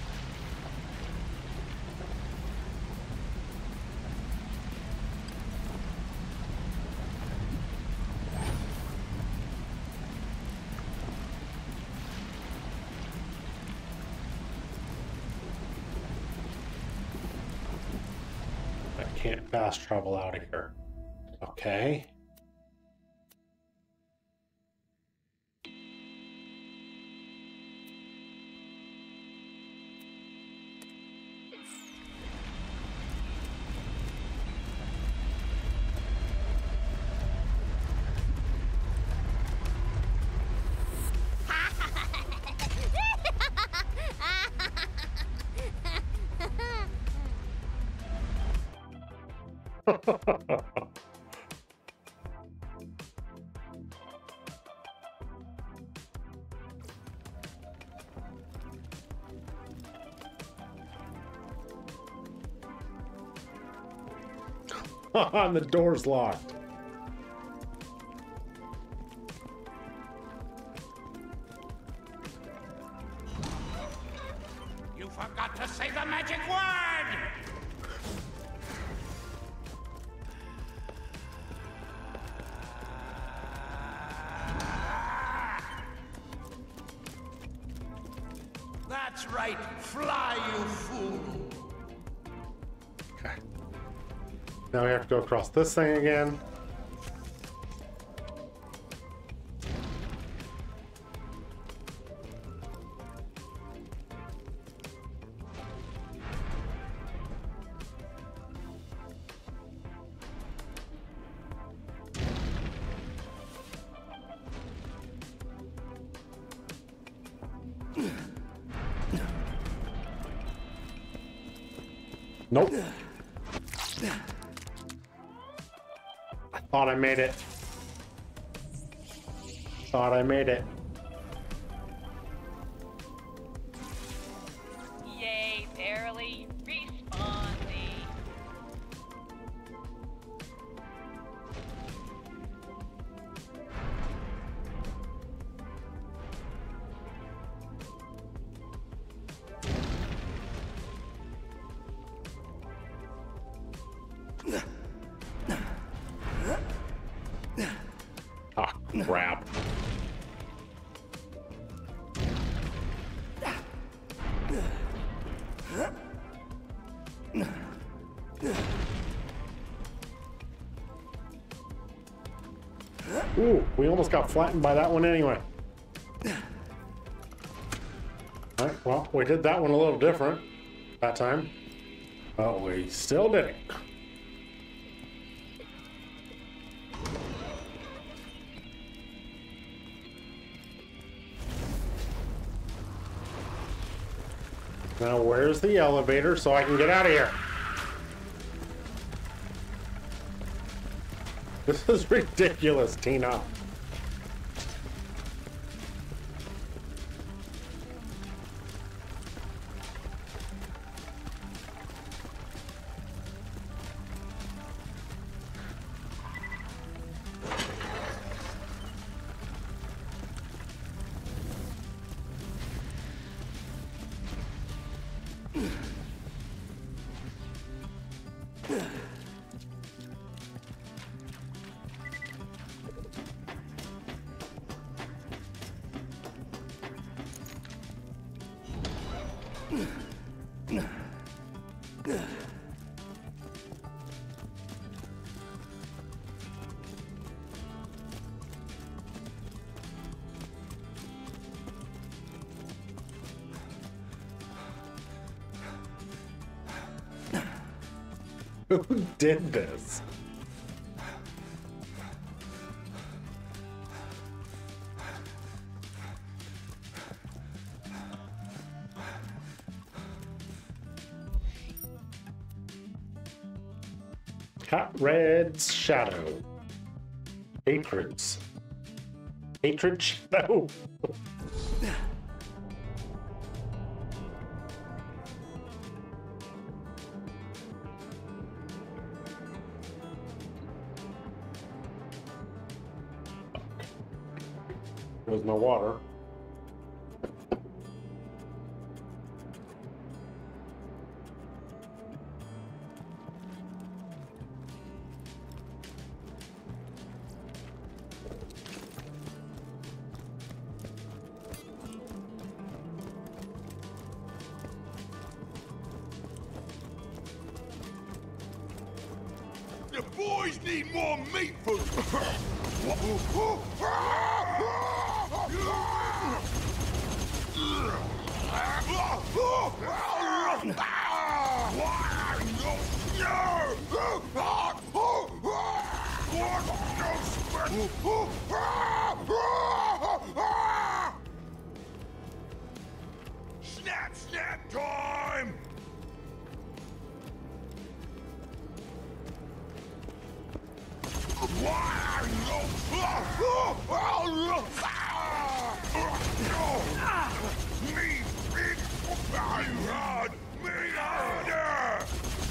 I can't fast travel out of here. Okay. And the door's locked. You forgot to say the magic word! That's right, fly, you fool! Okay. Now we have to go across this thing again. Nope. I thought I made it. Thought I made it. Yay, barely. Respawn thee. We almost got flattened by that one anyway. Alright, well, we did that one a little different that time. But we still did it. Now, where's the elevator so I can get out of here? This is ridiculous, Tina. Who did this? Hot Red's Shadow. Hatreds. Hatred Shadow. There's no water. The boys need more meat food. Snap, snap time! Me, big, hard, me harder!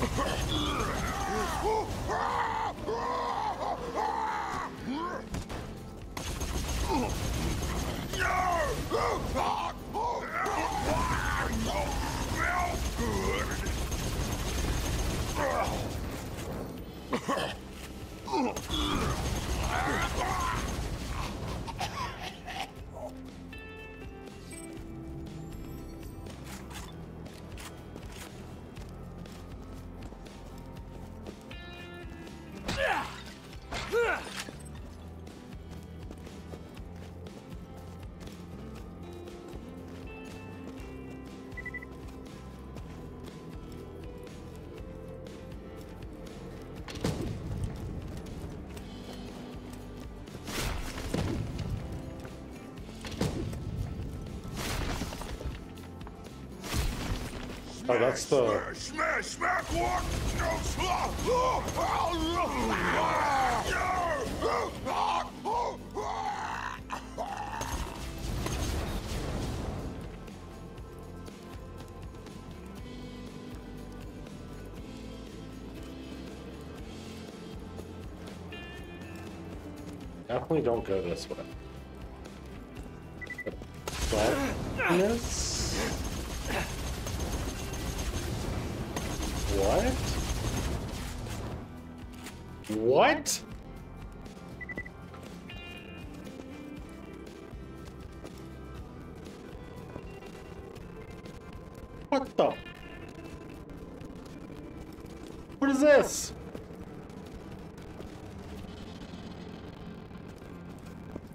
Oh, that's the... Smash, smack, what? No, slap! Oh, Definitely don't go this way. Darkness? What? What? What the? What is this?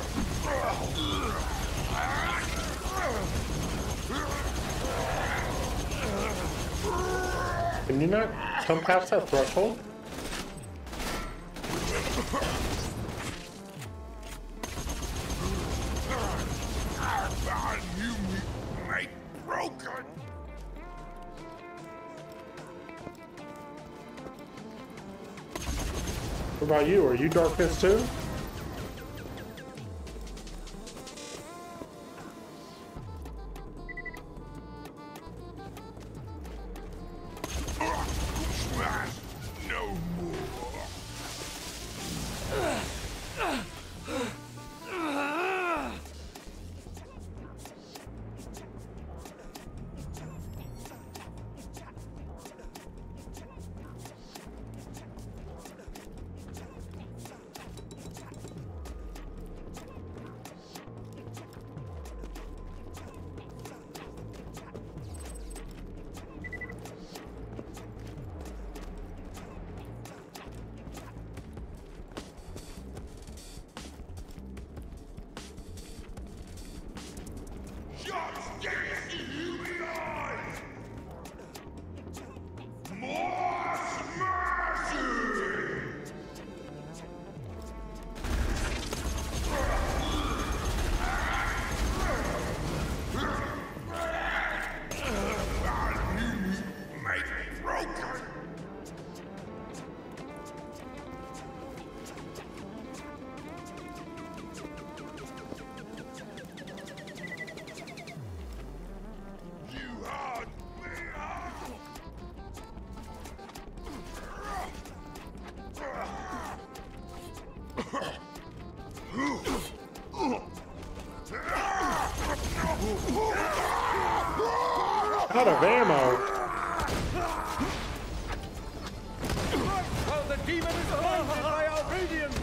Can you not come past that threshold? You make broken. What about you? Are you darkness too? No more. Out of ammo. Well, the demon is blinded by our radiance.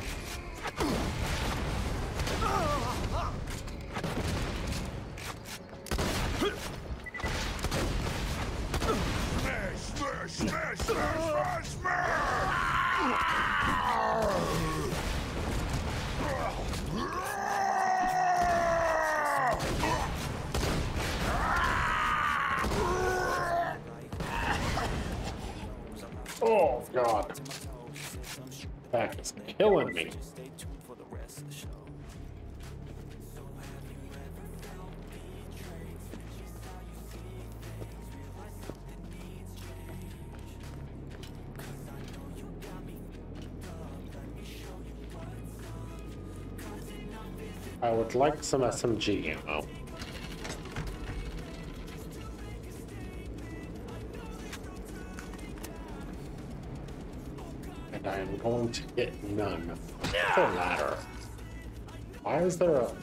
Smash, smash, smash, smash, smash, Oh god. That is killing me. I would like some S M G ammo. And I am going to get none. What's the ladder? Why is there a...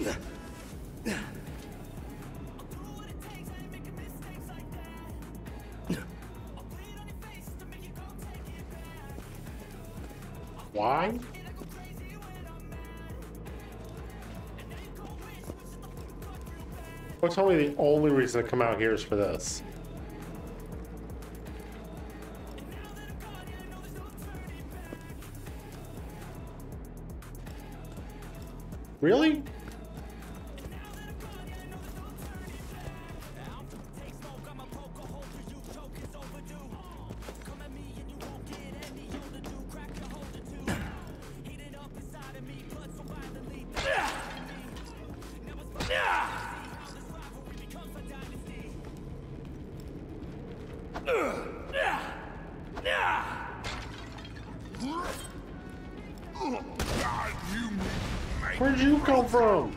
Why? Don't tell me the only reason to come out here is for this. Really? Where'd you come from?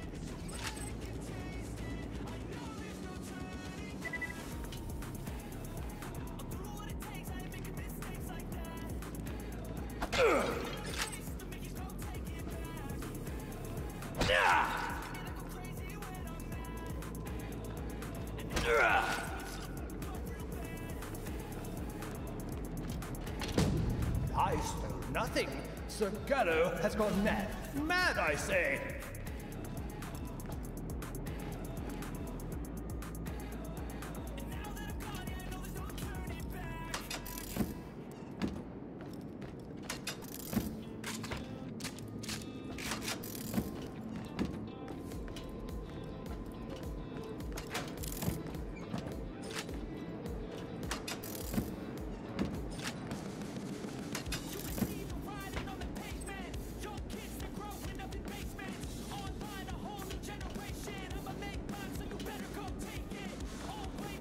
I smell nothing. Sir Gatto has gone mad. Mad, I say!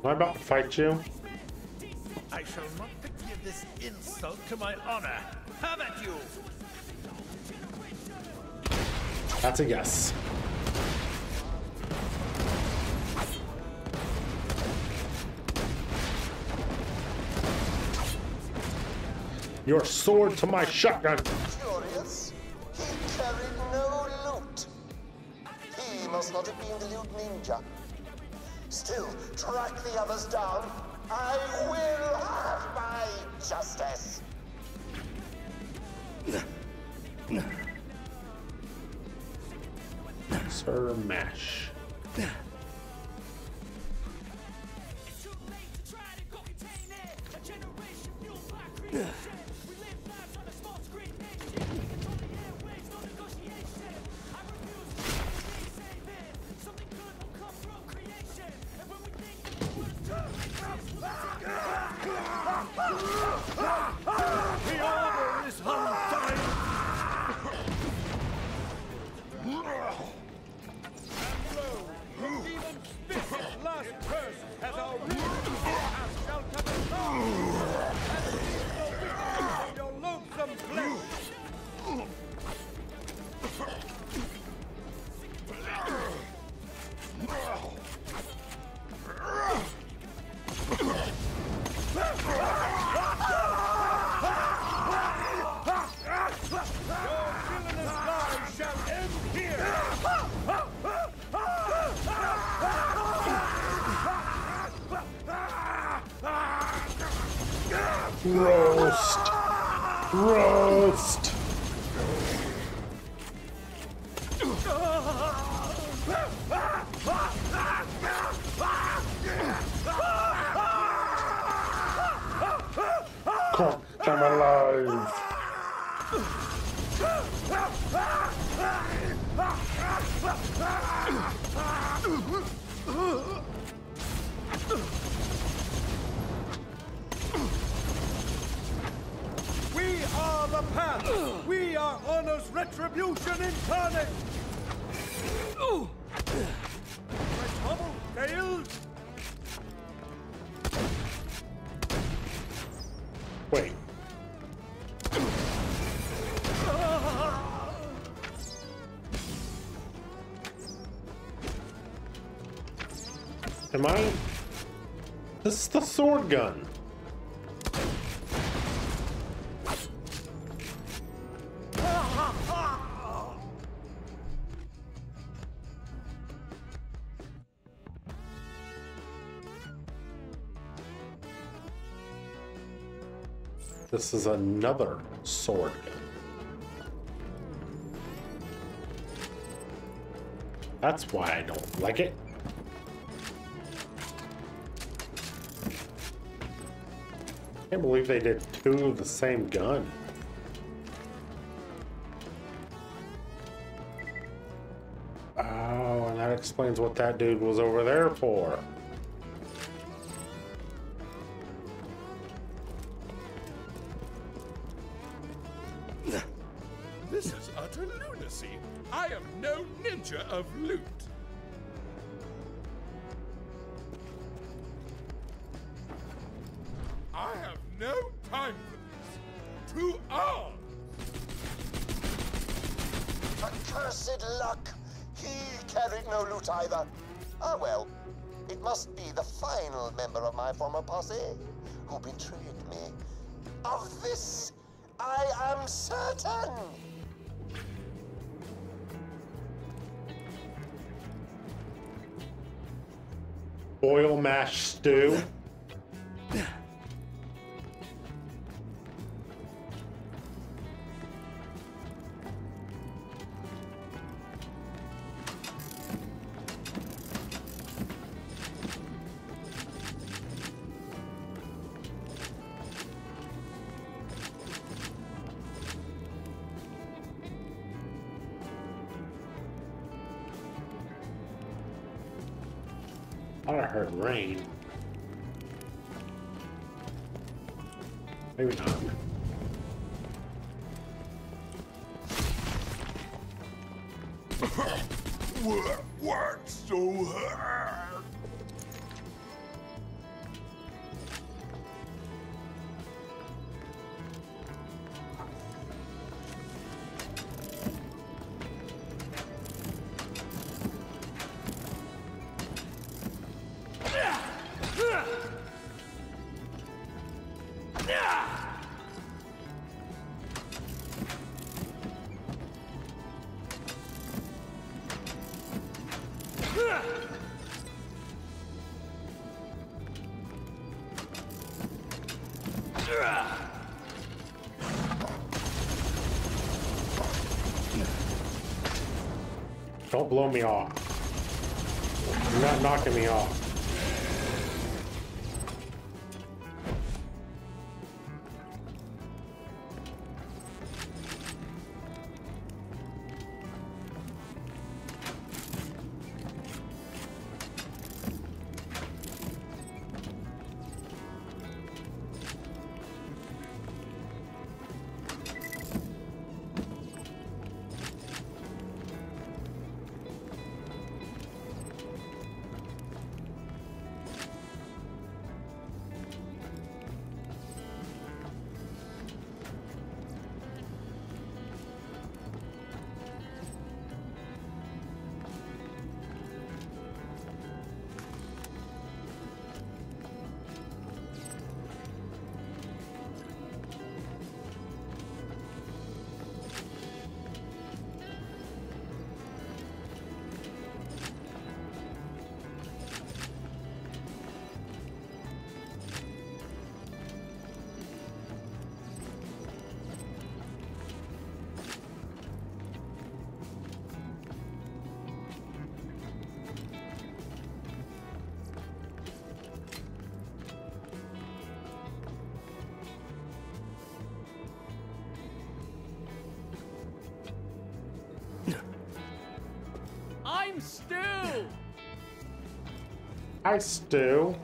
Am I about to fight you? I shall not forgive this insult to my honor. Have at you! That's a yes. Your sword to my shotgun. Curious. He carried no loot. He must not have been the loot ninja. Still, track the others down. I will have my justice. Sir Mash. The order is undying! And lo, the demon spit's last curse has already cast out of the soul, and leaves no witness in your loathsome flesh! Roast! Roast! Cook them alive! We are the path! We are honor's retribution incarnate! My trouble failed? Wait. Am I? This is the sword gun. This is another sword gun. That's why I don't like it. I can't believe they did two of the same gun. Oh, and that explains what that dude was over there for. This is utter lunacy. I am no ninja of loot. I have no time for this. To arms! Accursed luck! He carried no loot either. Ah well, it must be the final member of my former posse who betrayed me. Of this, I am certain! Oil mash stew. I heard rain. Maybe not. Work, work so hard. Don't blow me off. You're not knocking me off. I'm Stu! Hi, Stu.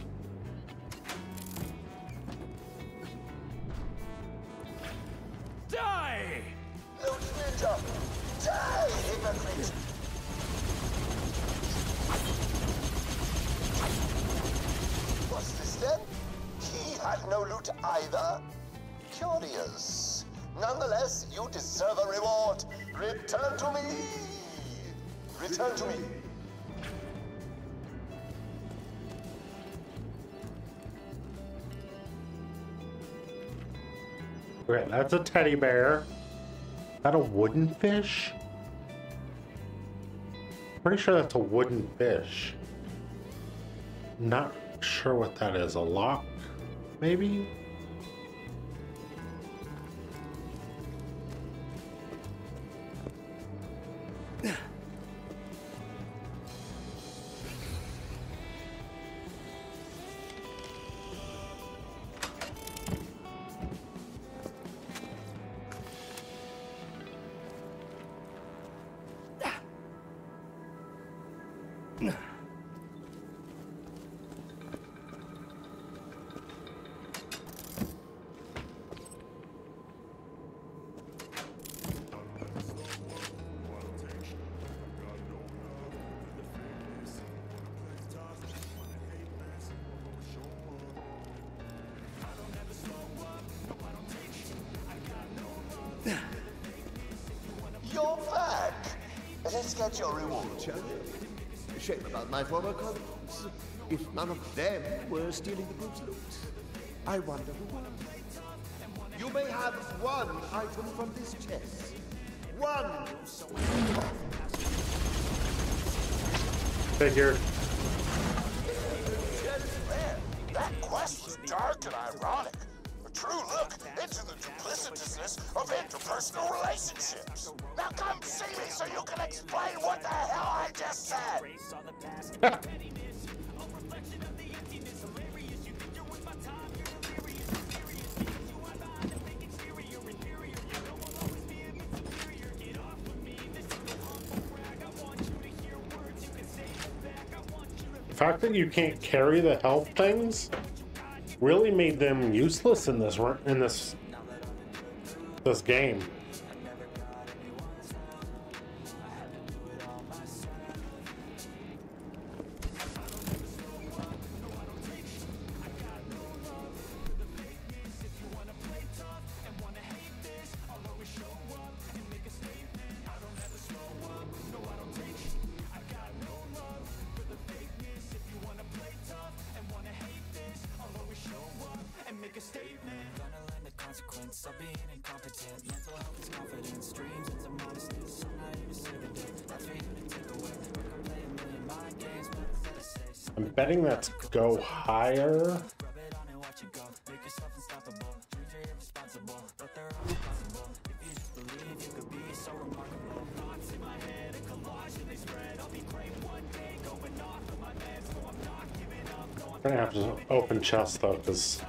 Die! Loot Ninja! Die, hypocrite! What's this then? He had no loot either? Curious. Nonetheless, you deserve a reward. Return to me! Return to me! Okay, that's a teddy bear. Is that a wooden fish? Pretty sure that's a wooden fish. Not sure what that is. A lock, maybe? You're back! Let's get your reward, shall we? Shame about my former colleagues. If none of them were stealing the group's loot. I wonder who would. You may have one item from this chest. One! Figured. That quest was dark and ironic. A true look into the duplicitousness of interpersonal relationships. Now come see me so you can explain what the hell I just said. The fact that you can't carry the health things really made them useless in this in this this game. I'll be incompetent. Mental health I'm betting that's go higher. I'm gonna have to open chest though, because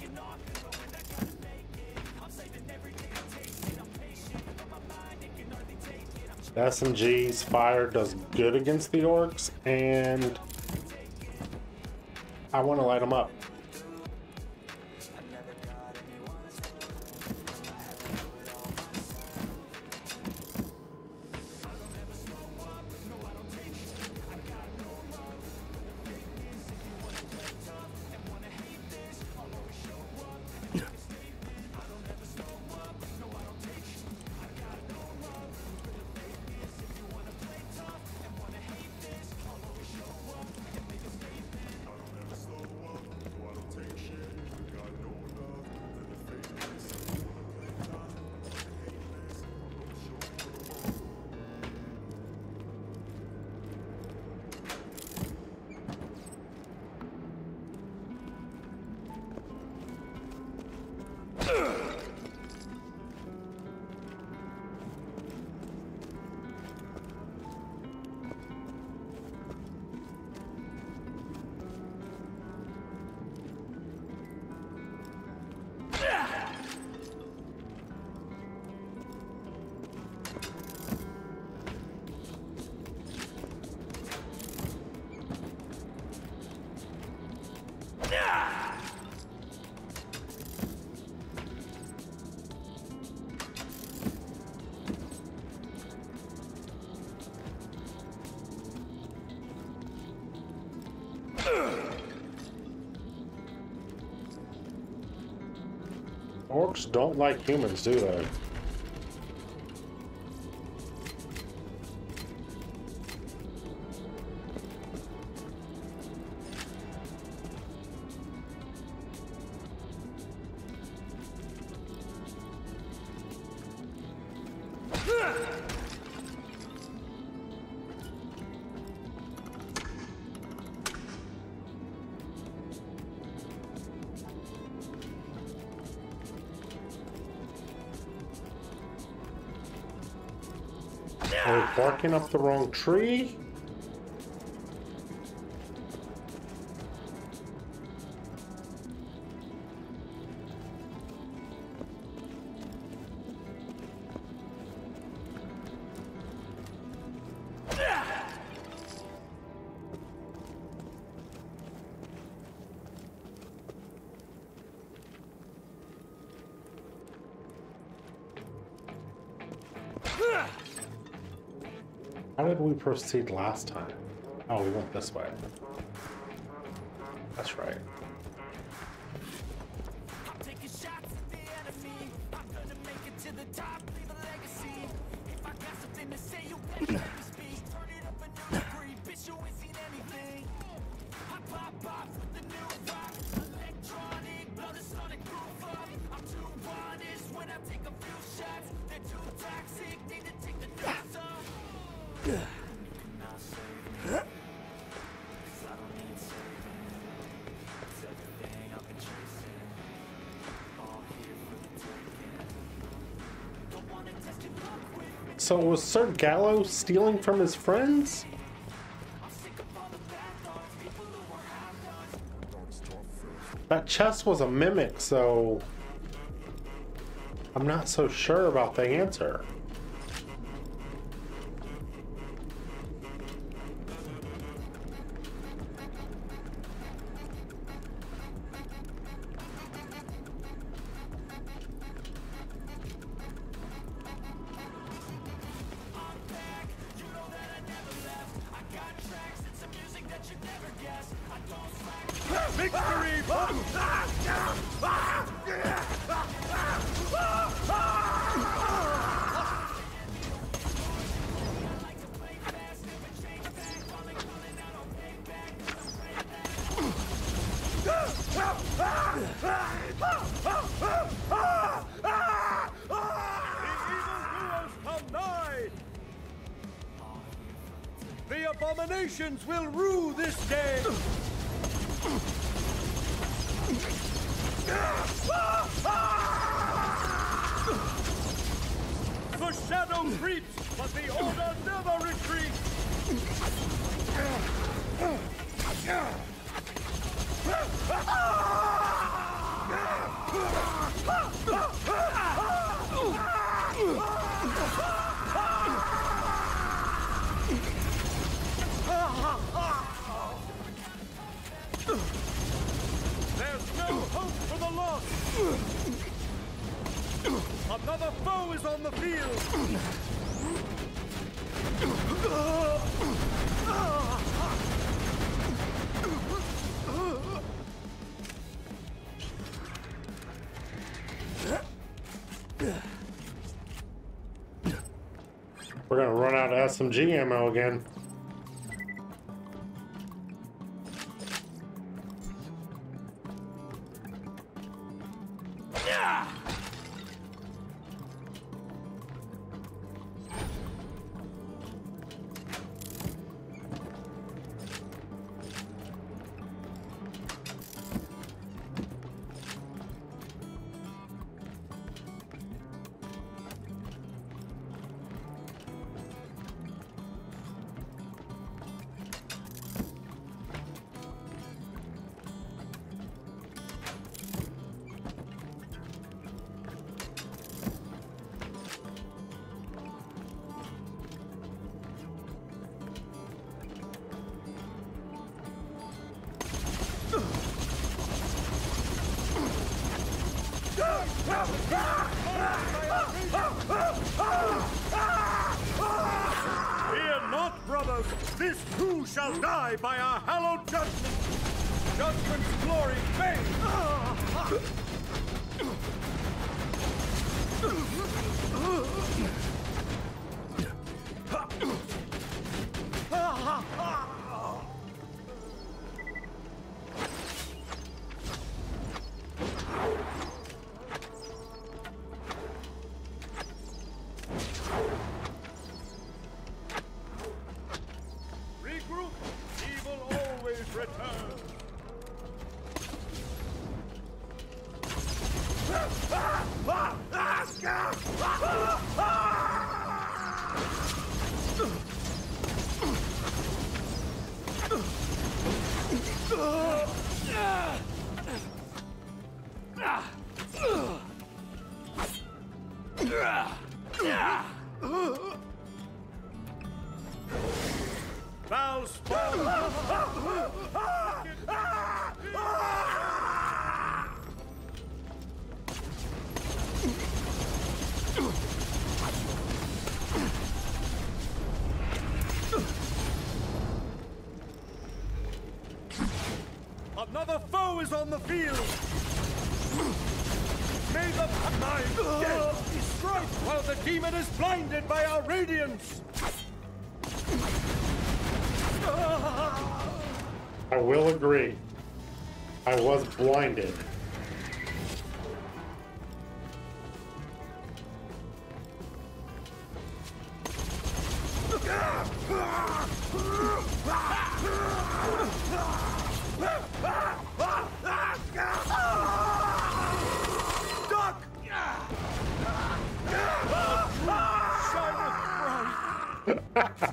the S M G's fire does good against the orcs, and I want to light them up. Orcs don't like humans, do they? Are we barking up the wrong tree? How did we proceed last time? Oh, we went this way. That's right. So was Sir Gallo stealing from his friends? That chest was a mimic, so I'm not so sure about the answer. The abominations will rue this day! The shadow creeps, but the order never retreats! There's no hope for the lost! Another foe is on the field! We're gonna run out of S M G ammo again. Fear not, brothers! This too shall die by our hallowed judgment! Judgment's glory fades! Regroup! Evil always returns! Foul spawn! Another foe is on the field! May the mind dead be struck while the demon is blinded by our radiance! I will agree. I was blinded. Duck! Shineth bright!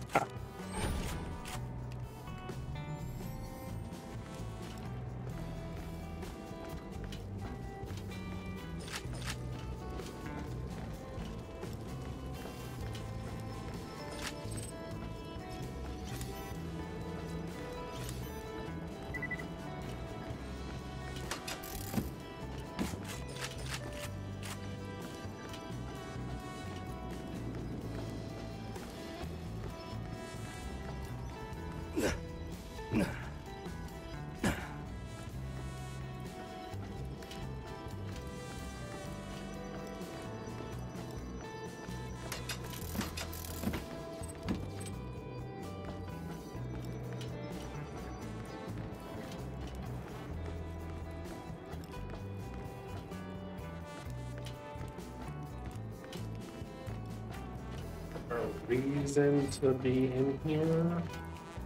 Reason to be in here.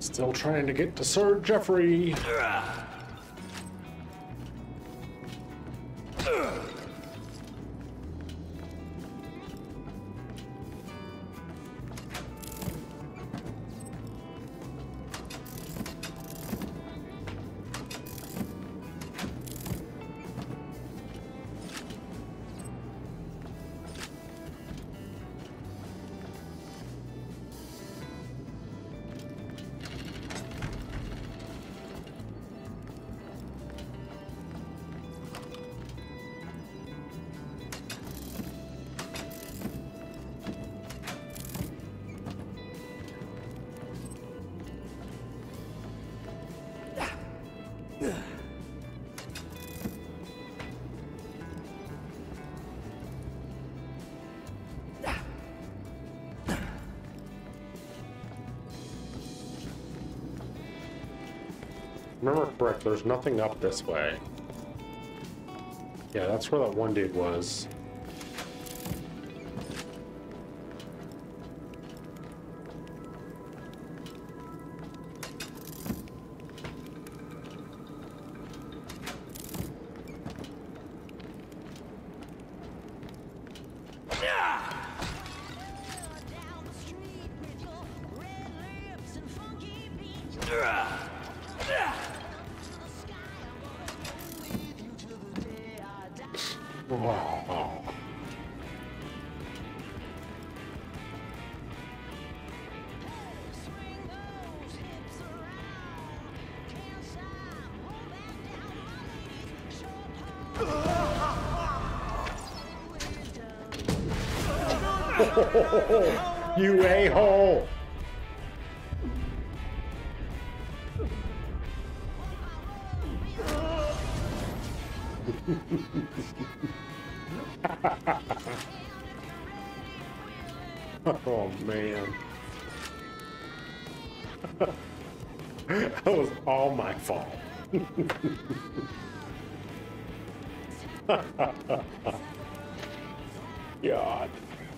Still trying to get to Sir Jeffrey. Remember correct, there's nothing up this way. Yeah, that's where that one dude was. Wow. You a-hole! Oh man. That was all my fault. God.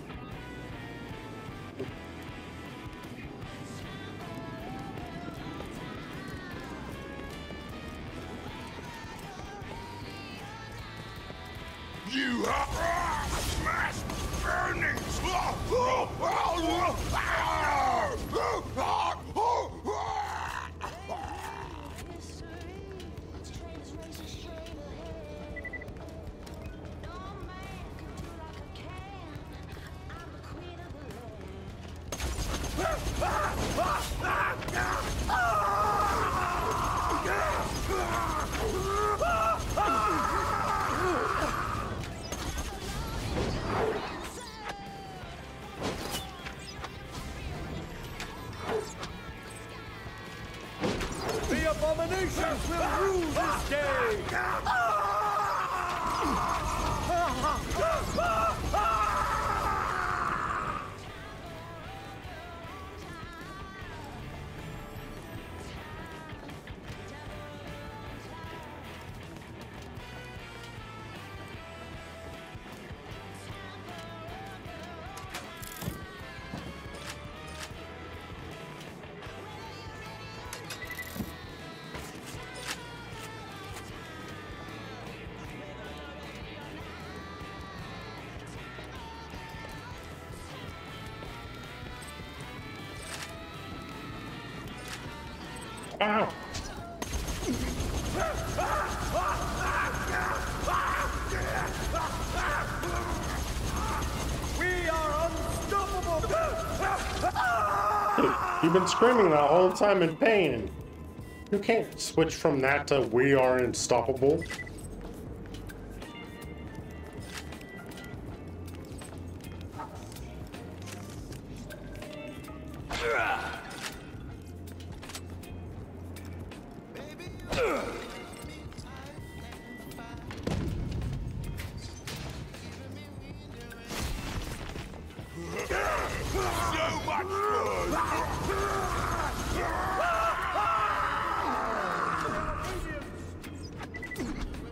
You are smash burning. The abominations will rule this day! Ow. We are unstoppable! Dude, you've been screaming the whole time in pain. You can't switch from that to we are unstoppable. So much fun!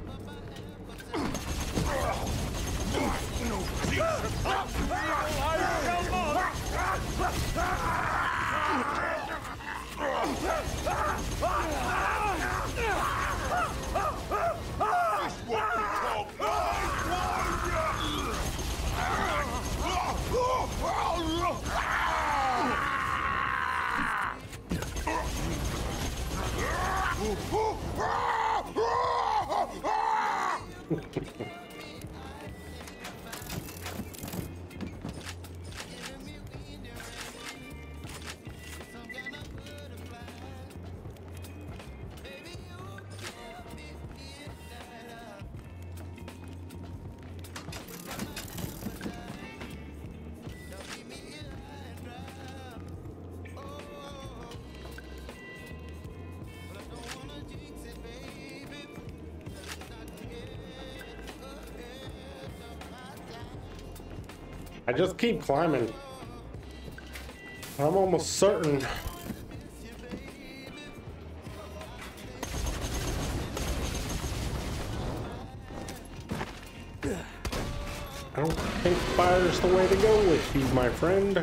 I just keep climbing. I'm almost certain. I don't think fire's the way to go with you, my friend.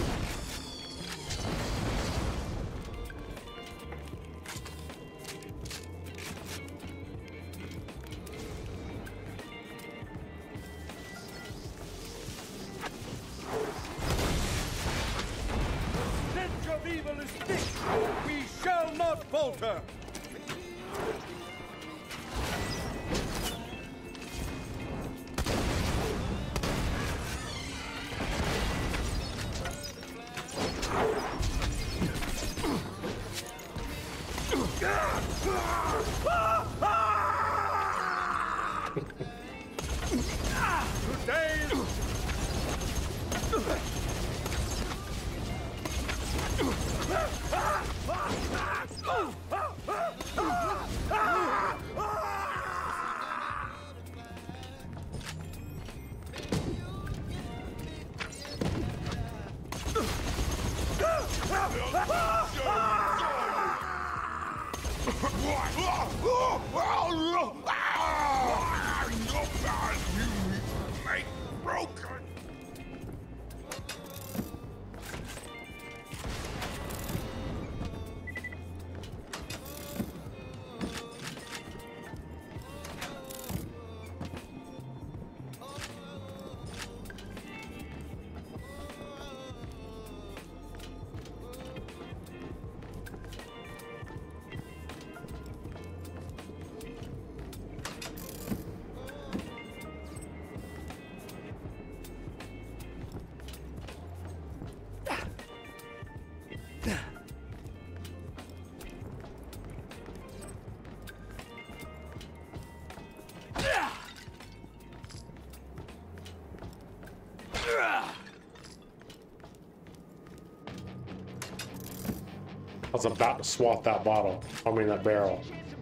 I was about to swat that bottle. I mean that barrel.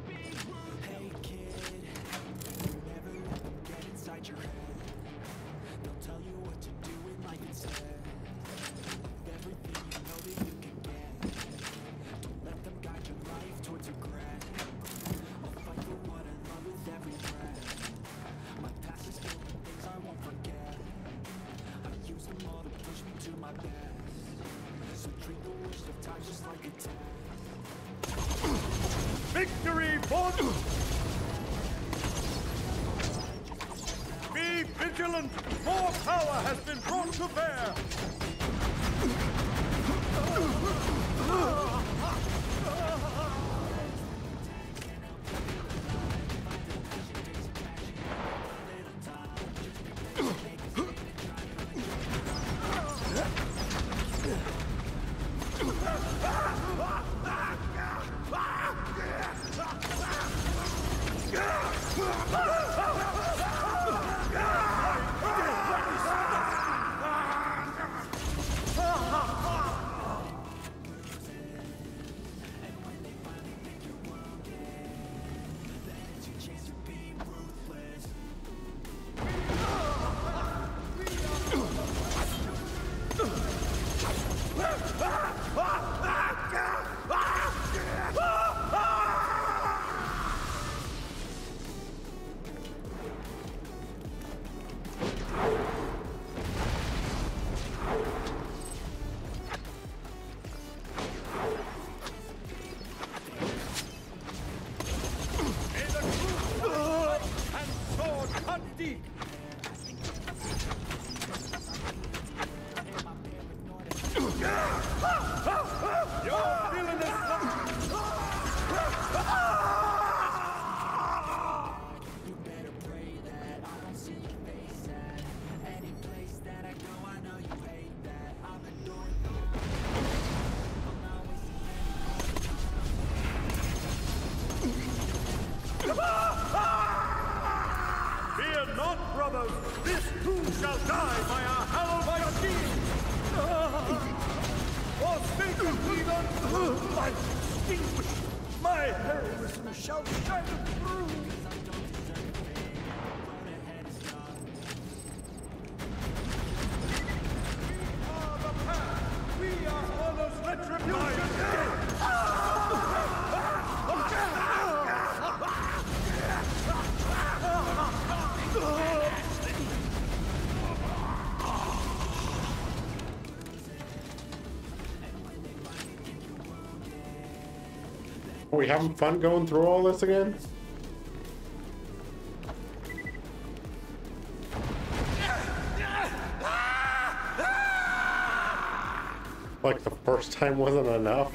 Victory for... Be vigilant! More power has been brought to bear! Your villainous... Fear not, brothers! This too shall die by our hallowed deeds! Forsaken heathen! My extinguished! My heroism shall shine through! We are Honor's retribution! Are we having fun going through all this again? Like the first time wasn't enough.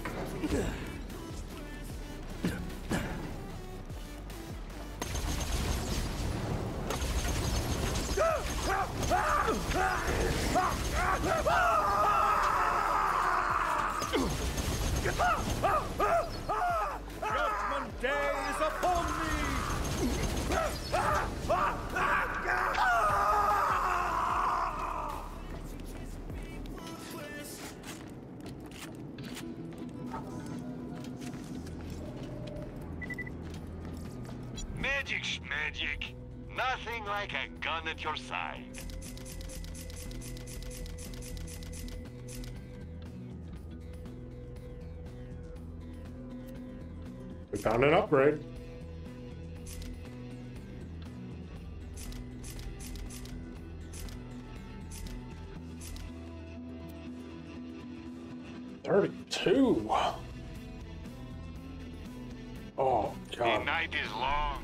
Judgment Day is upon me! Magic's magic. Nothing like a gun at your side. We found an upgrade. Thirty-two. Oh The God. night is long.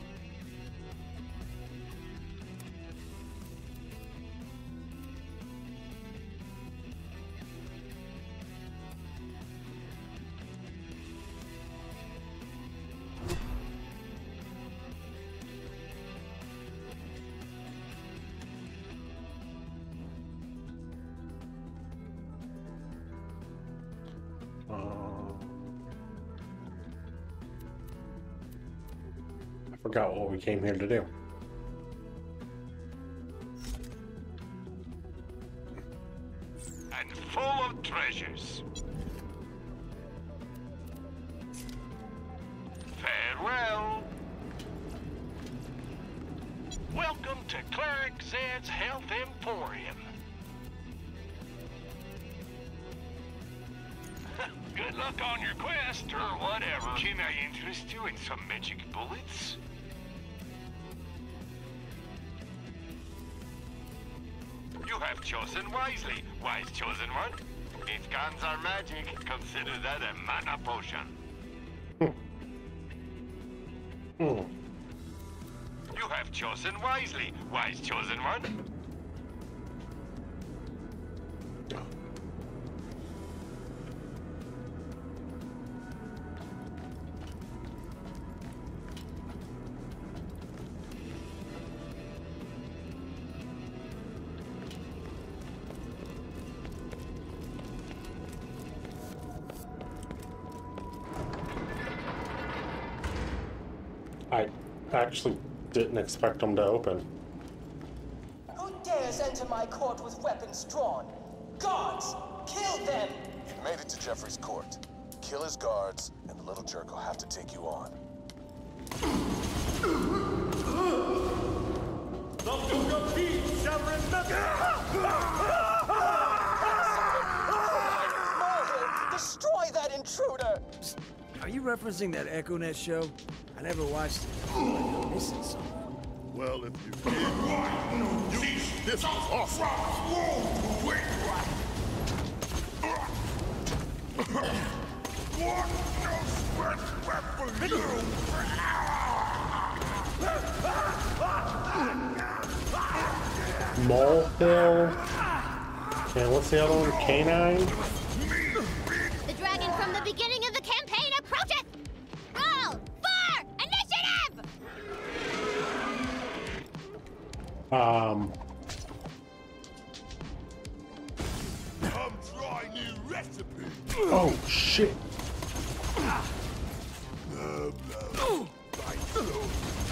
I forgot what we came here to do. And full of treasures. Farewell. Welcome to Cleric Zed's Health Emporium. Good luck on your quest, or whatever. Can I interest you in some magic bullets? You have chosen wisely, wise chosen one. If guns are magic, consider that a mana potion. Hmm. You have chosen wisely, wise chosen one. I actually didn't expect them to open. Who dares enter my court with weapons drawn? Guards, kill them! You've made it to Jeffrey's court. Kill his guards, and the little jerk will have to take you on. The Book of Deeds shall remember! Destroy that intruder! Are you referencing that EchoNet show? I never watched it. I'm missing something. Well, if you did, you, this is awesome. Molehill. And what's the other one? Canine? The dragon from the beginning of the campaign approacheth! Roll for initiative! Um. Come try new recipe. Oh shit. No, no. Right.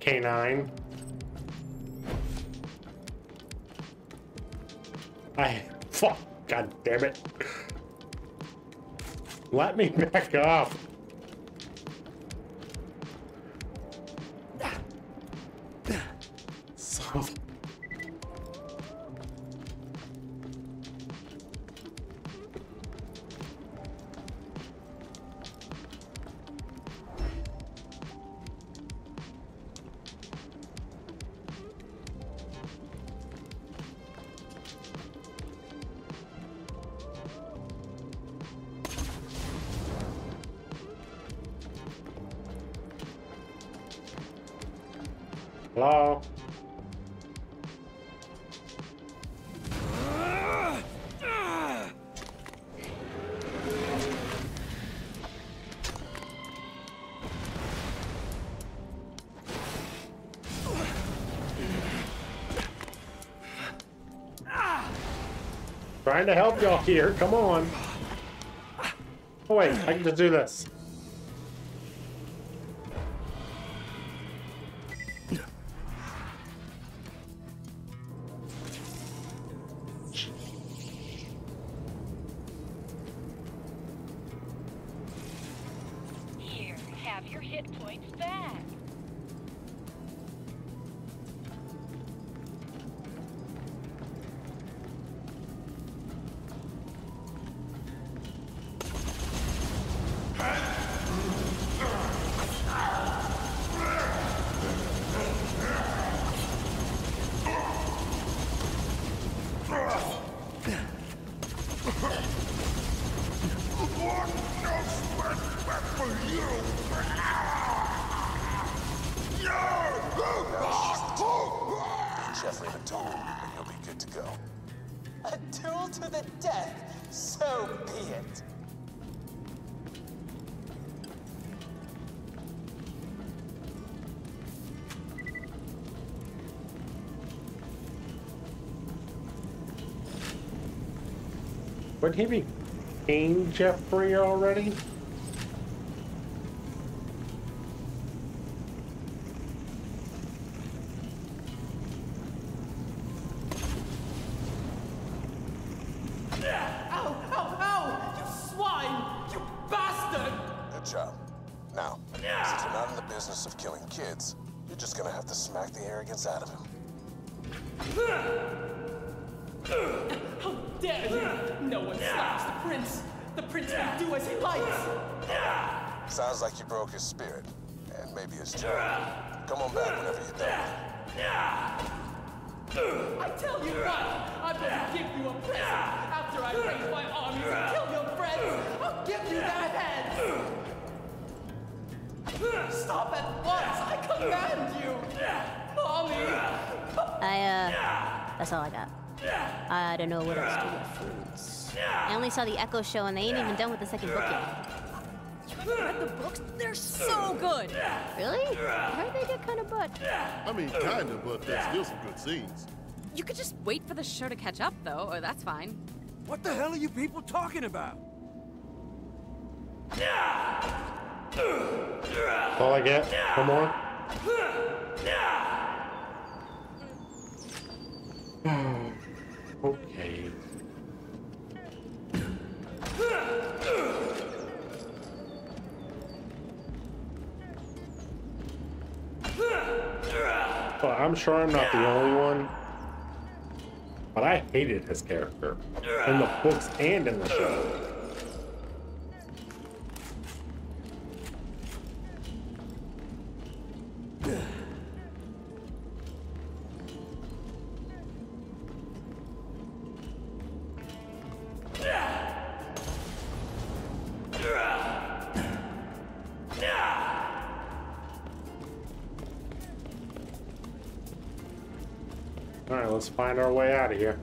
K nine. I fuck. God damn it. Let me back up. Son of... Hello? Trying to help y'all here, come on. Oh wait, I can just do this. Here, have your hit points back. Jeffrey the tool, and you'll be good to go. A duel to the death. So be it. Wouldn't he be King Jeffrey already? Ow, ow, ow! You swine! You bastard! Good job. Now, since you're not in the business of killing kids, you're just gonna have to smack the arrogance out of him. How dare you! No one slaps the prince! The prince can do as he likes! Sounds like you broke his spirit, and maybe his job. Come on back whenever you're done. I tell you what! I'm gonna give you a present! After I raise my armies and kill your friends, I'll give you their heads! Stop at once! I command you! Mommy! I, uh, that's all I got. I don't know what else to reference. I only saw the Echo show and they ain't even done with the second book yet. You haven't read the books? They're so good! Really? I heard they get kind of butt. I mean, kinda, but there's still some good scenes. You could just wait for the show to catch up, though, or that's fine. What the hell are you people talking about? That's all I get? One more? Okay. Well, I'm sure I'm not the only one, but I hated his character in the books and in the show. All right, let's find our way out of here.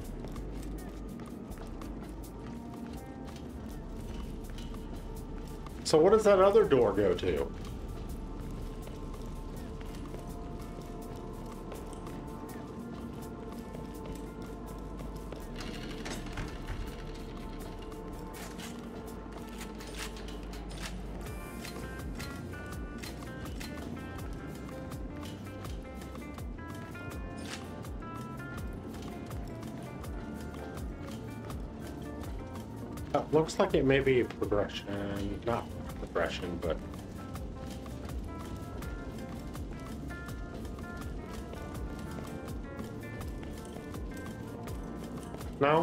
So what does that other door go to? looks like it may be a progression. Not progression, but... No?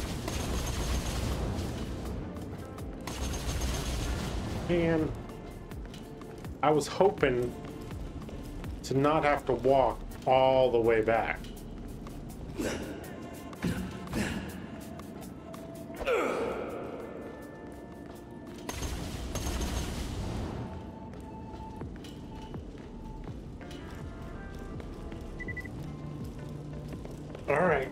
And I was hoping to not have to walk all the way back. All right.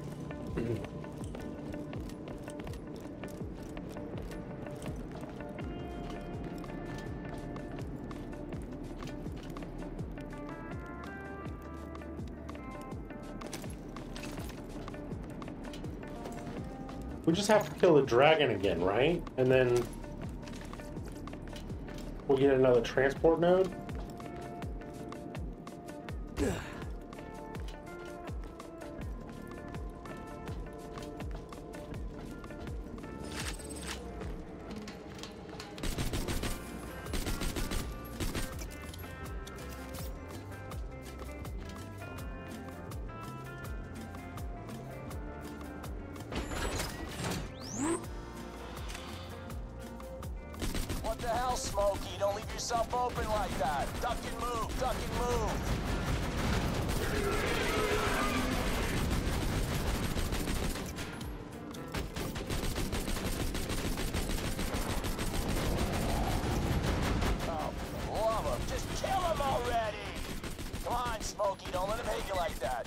We just have to kill the dragon again, right? And then we'll get another transport node. What the hell, Smokey? Don't leave yourself open like that. Duck and move, duck and move. Oh, for the love of, just kill him already! Come on, Smokey, don't let him hit you like that.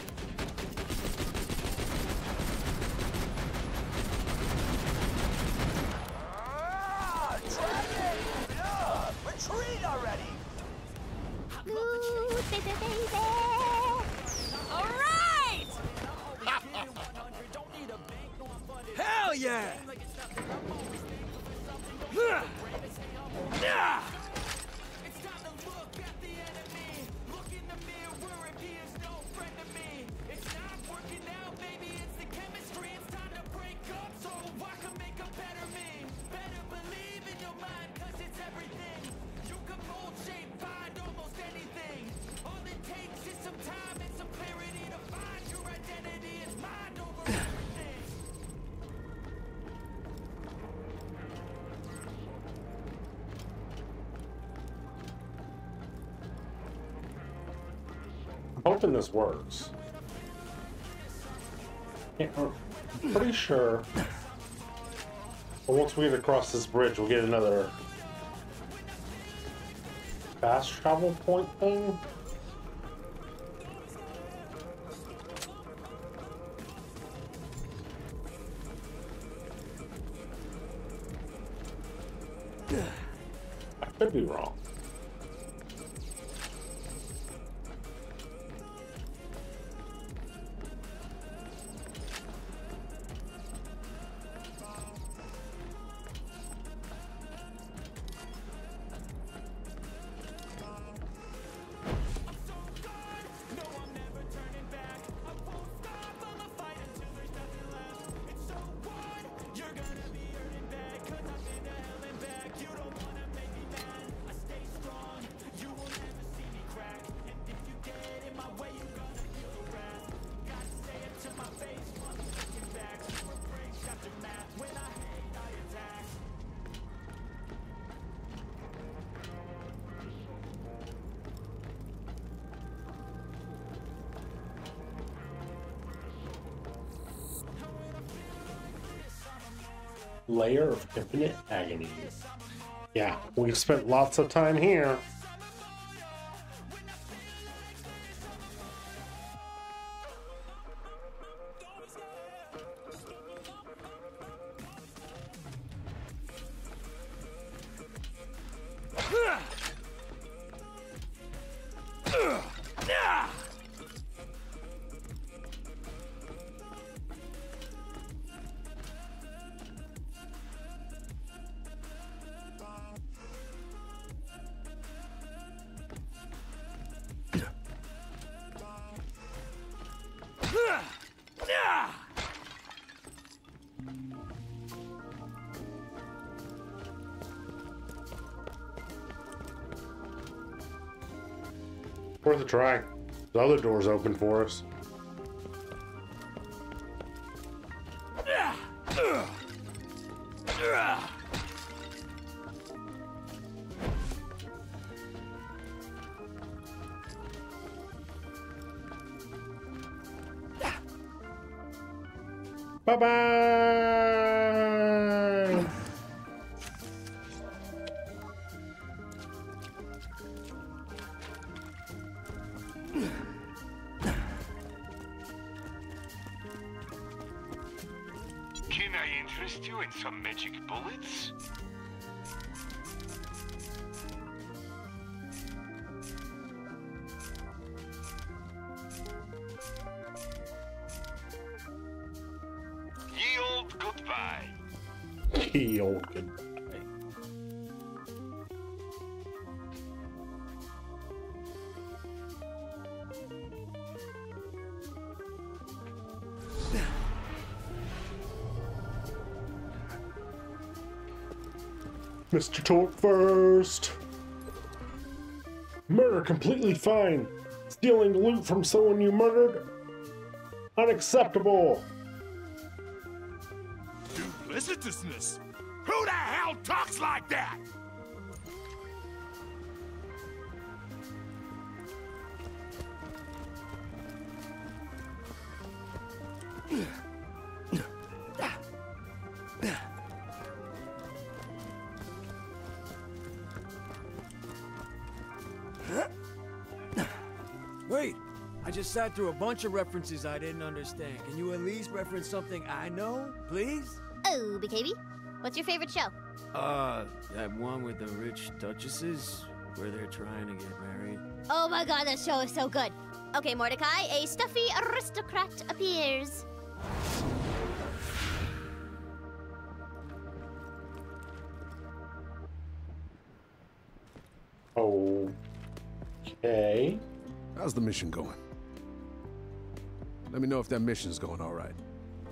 Retreat already! Ooh, baby, baby. All right! Hell yeah! Yeah! Yeah! I'm hoping this works. Yeah, I'm pretty sure. But once we get across this bridge, we'll get another fast travel point thing. I could be wrong. Layer of infinite agony. Yeah, we've spent lots of time here. Worth a try. The other door's open for us. Bye-bye! Can I interest you in some magic bullets? Ye old goodbye. Ye old goodbye. Mister Torque first. Murder completely fine. Stealing loot from someone you murdered? Unacceptable. Duplicitousness? Who the hell talks like that? Wait, I just sat through a bunch of references I didn't understand. Can you at least reference something I know, please? Oh, B K B, what's your favorite show? Uh, that one with the rich duchesses, where they're trying to get married. Oh my god, that show is so good. Okay, Mordecai, a stuffy aristocrat appears. Okay. How's the mission going? Let me know if that mission's going all right.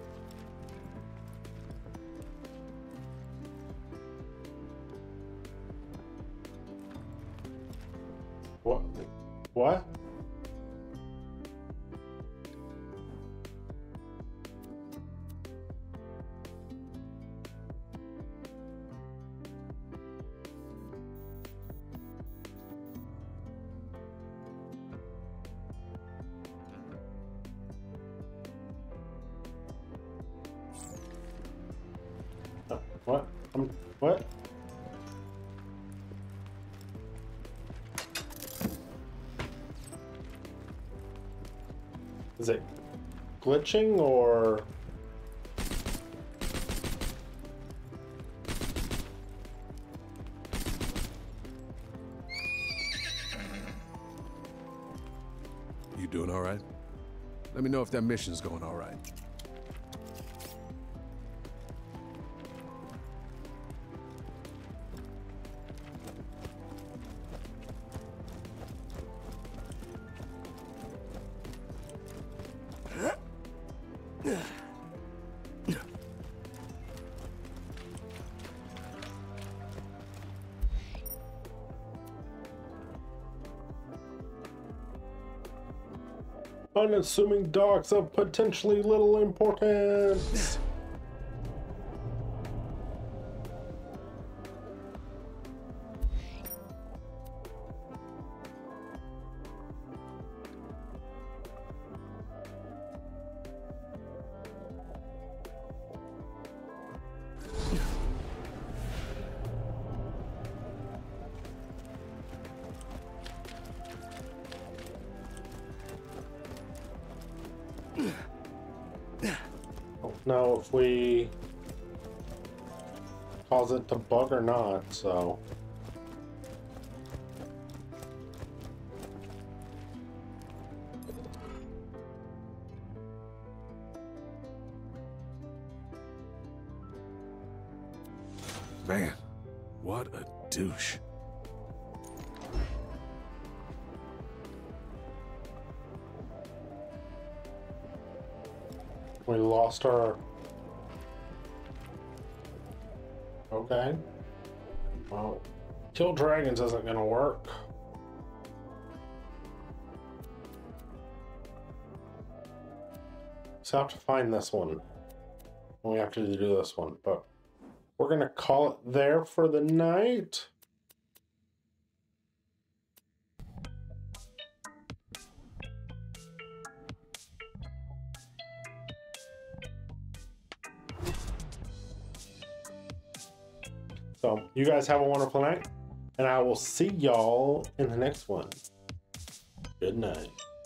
What? What? Uh, what? Um, what? Is it glitching or? You doing all right? Let me know if that mission's going all right. Unassuming docks of potentially little importance. Know if we cause it to bug or not, so Man, what a douche. we lost our. Okay. Well, kill dragons isn't gonna work. So I have to find this one. We have to do this one, but we're gonna call it there for the night. So you guys have a wonderful night, and I will see y'all in the next one. Good night.